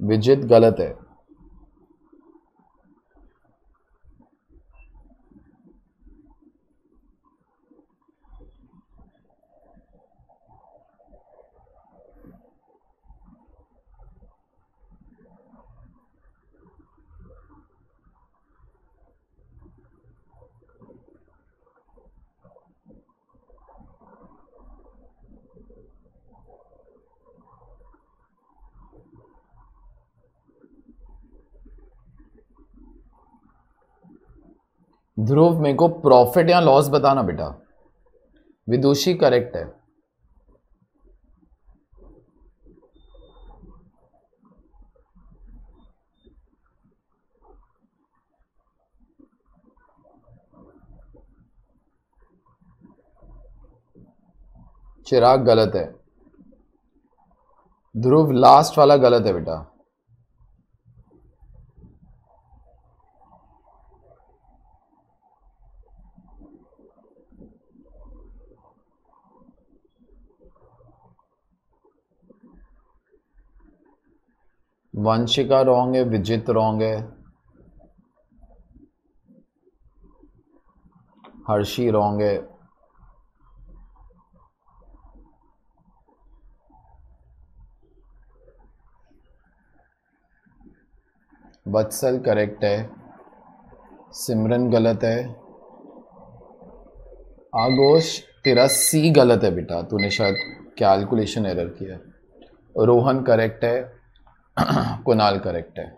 विजित गलत है। ध्रुव मेरे को प्रॉफिट या लॉस बताना बेटा। विदुषी करेक्ट है। चिराग गलत है। ध्रुव लास्ट वाला गलत है बेटा। वंशिका रॉन्ग है, विजित रॉन्ग है, हर्षी रॉन्ग है, वत्सल करेक्ट है, सिमरन गलत है, आगोश तेरा सी गलत है बेटा, तूने शायद कैलकुलेशन एरर किया। रोहन करेक्ट है, कुणाल करेक्ट है,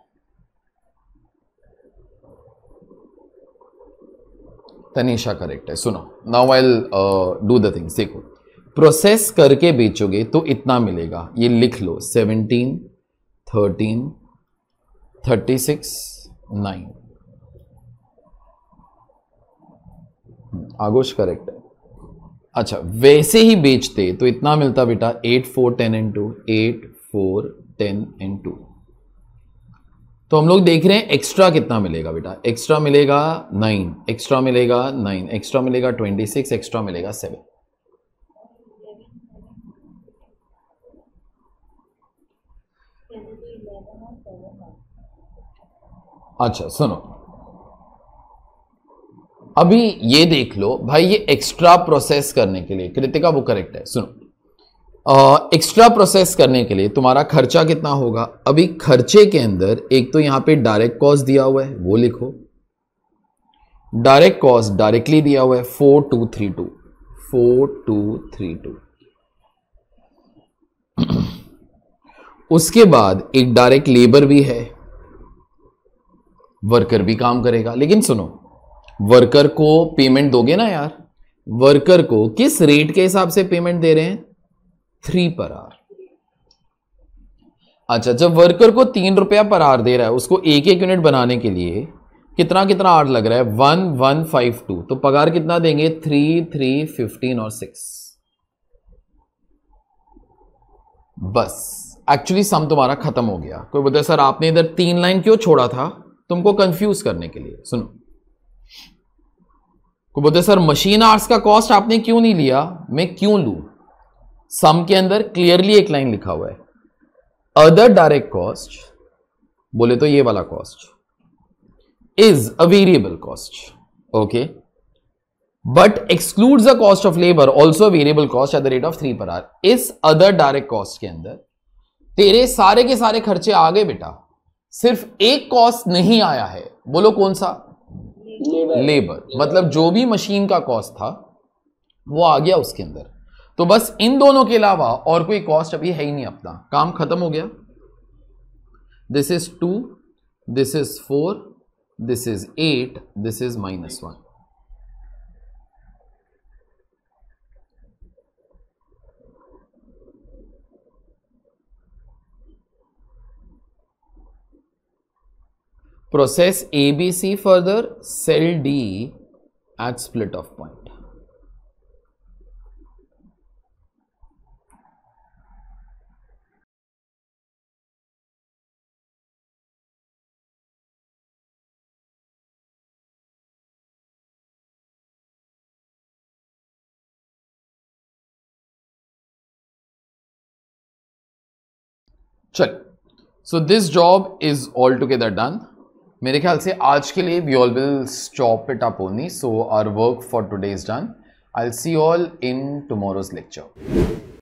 तनीषा करेक्ट है। सुनो, now I will do the things. देखो, प्रोसेस करके बेचोगे तो इतना मिलेगा, ये लिख लो, seventeen, thirteen, thirty six, nine. Aagosh correct है। अच्छा, वैसे ही बेचते तो इतना मिलता बेटा, eight four ten and two, eight four ten and two. तो हम लोग देख रहे हैं एक्स्ट्रा कितना मिलेगा बेटा। एक्स्ट्रा मिलेगा नाइन, एक्स्ट्रा मिलेगा नाइन, एक्स्ट्रा मिलेगा ट्वेंटी सिक्स, एक्स्ट्रा मिलेगा सेवन। अच्छा सुनो, अभी ये देख लो भाई, ये एक्स्ट्रा प्रोसेस करने के लिए, कृतिका वो करेक्ट है। सुनो, एक्स्ट्रा uh, प्रोसेस करने के लिए तुम्हारा खर्चा कितना होगा। अभी खर्चे के अंदर एक तो यहां पे डायरेक्ट कॉस्ट दिया हुआ है, वो लिखो। डायरेक्ट कॉस्ट डायरेक्टली दिया हुआ है four two three two, four two three two. उसके बाद एक डायरेक्ट लेबर भी है, वर्कर भी काम करेगा। लेकिन सुनो, वर्कर को पेमेंट दोगे ना यार, वर्कर को किस रेट के हिसाब से पेमेंट दे रहे हैं, थ्री पर आवर। अच्छा, जब वर्कर को तीन रुपया पर आवर दे रहा है, उसको एक एक यूनिट बनाने के लिए कितना कितना आवर लग रहा है, वन वन फाइव टू। तो पगार कितना देंगे, थ्री थ्री फिफ्टीन और सिक्स। बस एक्चुअली सम तुम्हारा खत्म हो गया। कोई बोलता है सर आपने इधर तीन लाइन क्यों छोड़ा था, तुमको कंफ्यूज करने के लिए। सुनो, कोई बोलते हैं सर मशीन आवर्स का कॉस्ट आपने क्यों नहीं लिया, मैं क्यों लूं। सम के अंदर क्लियरली एक लाइन लिखा हुआ है, अदर डायरेक्ट कॉस्ट, बोले तो ये वाला cost is a variable cost, okay, but excludes the cost of labour, also variable cost at the rate of three per hour. इस अदर डायरेक्ट कॉस्ट के अंदर तेरे सारे के सारे खर्चे आ गए बेटा, सिर्फ एक कॉस्ट नहीं आया है। बोलो कौन सा, लेबर, लेबर। मतलब जो भी मशीन का कॉस्ट था वो आ गया उसके अंदर। तो बस इन दोनों के अलावा और कोई कॉस्ट अभी है ही नहीं, अपना काम खत्म हो गया। This is two, this is four, this is eight, this is minus one. Process A B C further, sell D at split off point. चल so this job is all together done. मेरे ख्याल से आज के लिए we all will stop it up only. So our work for today is done. I will see all in tomorrow's lecture.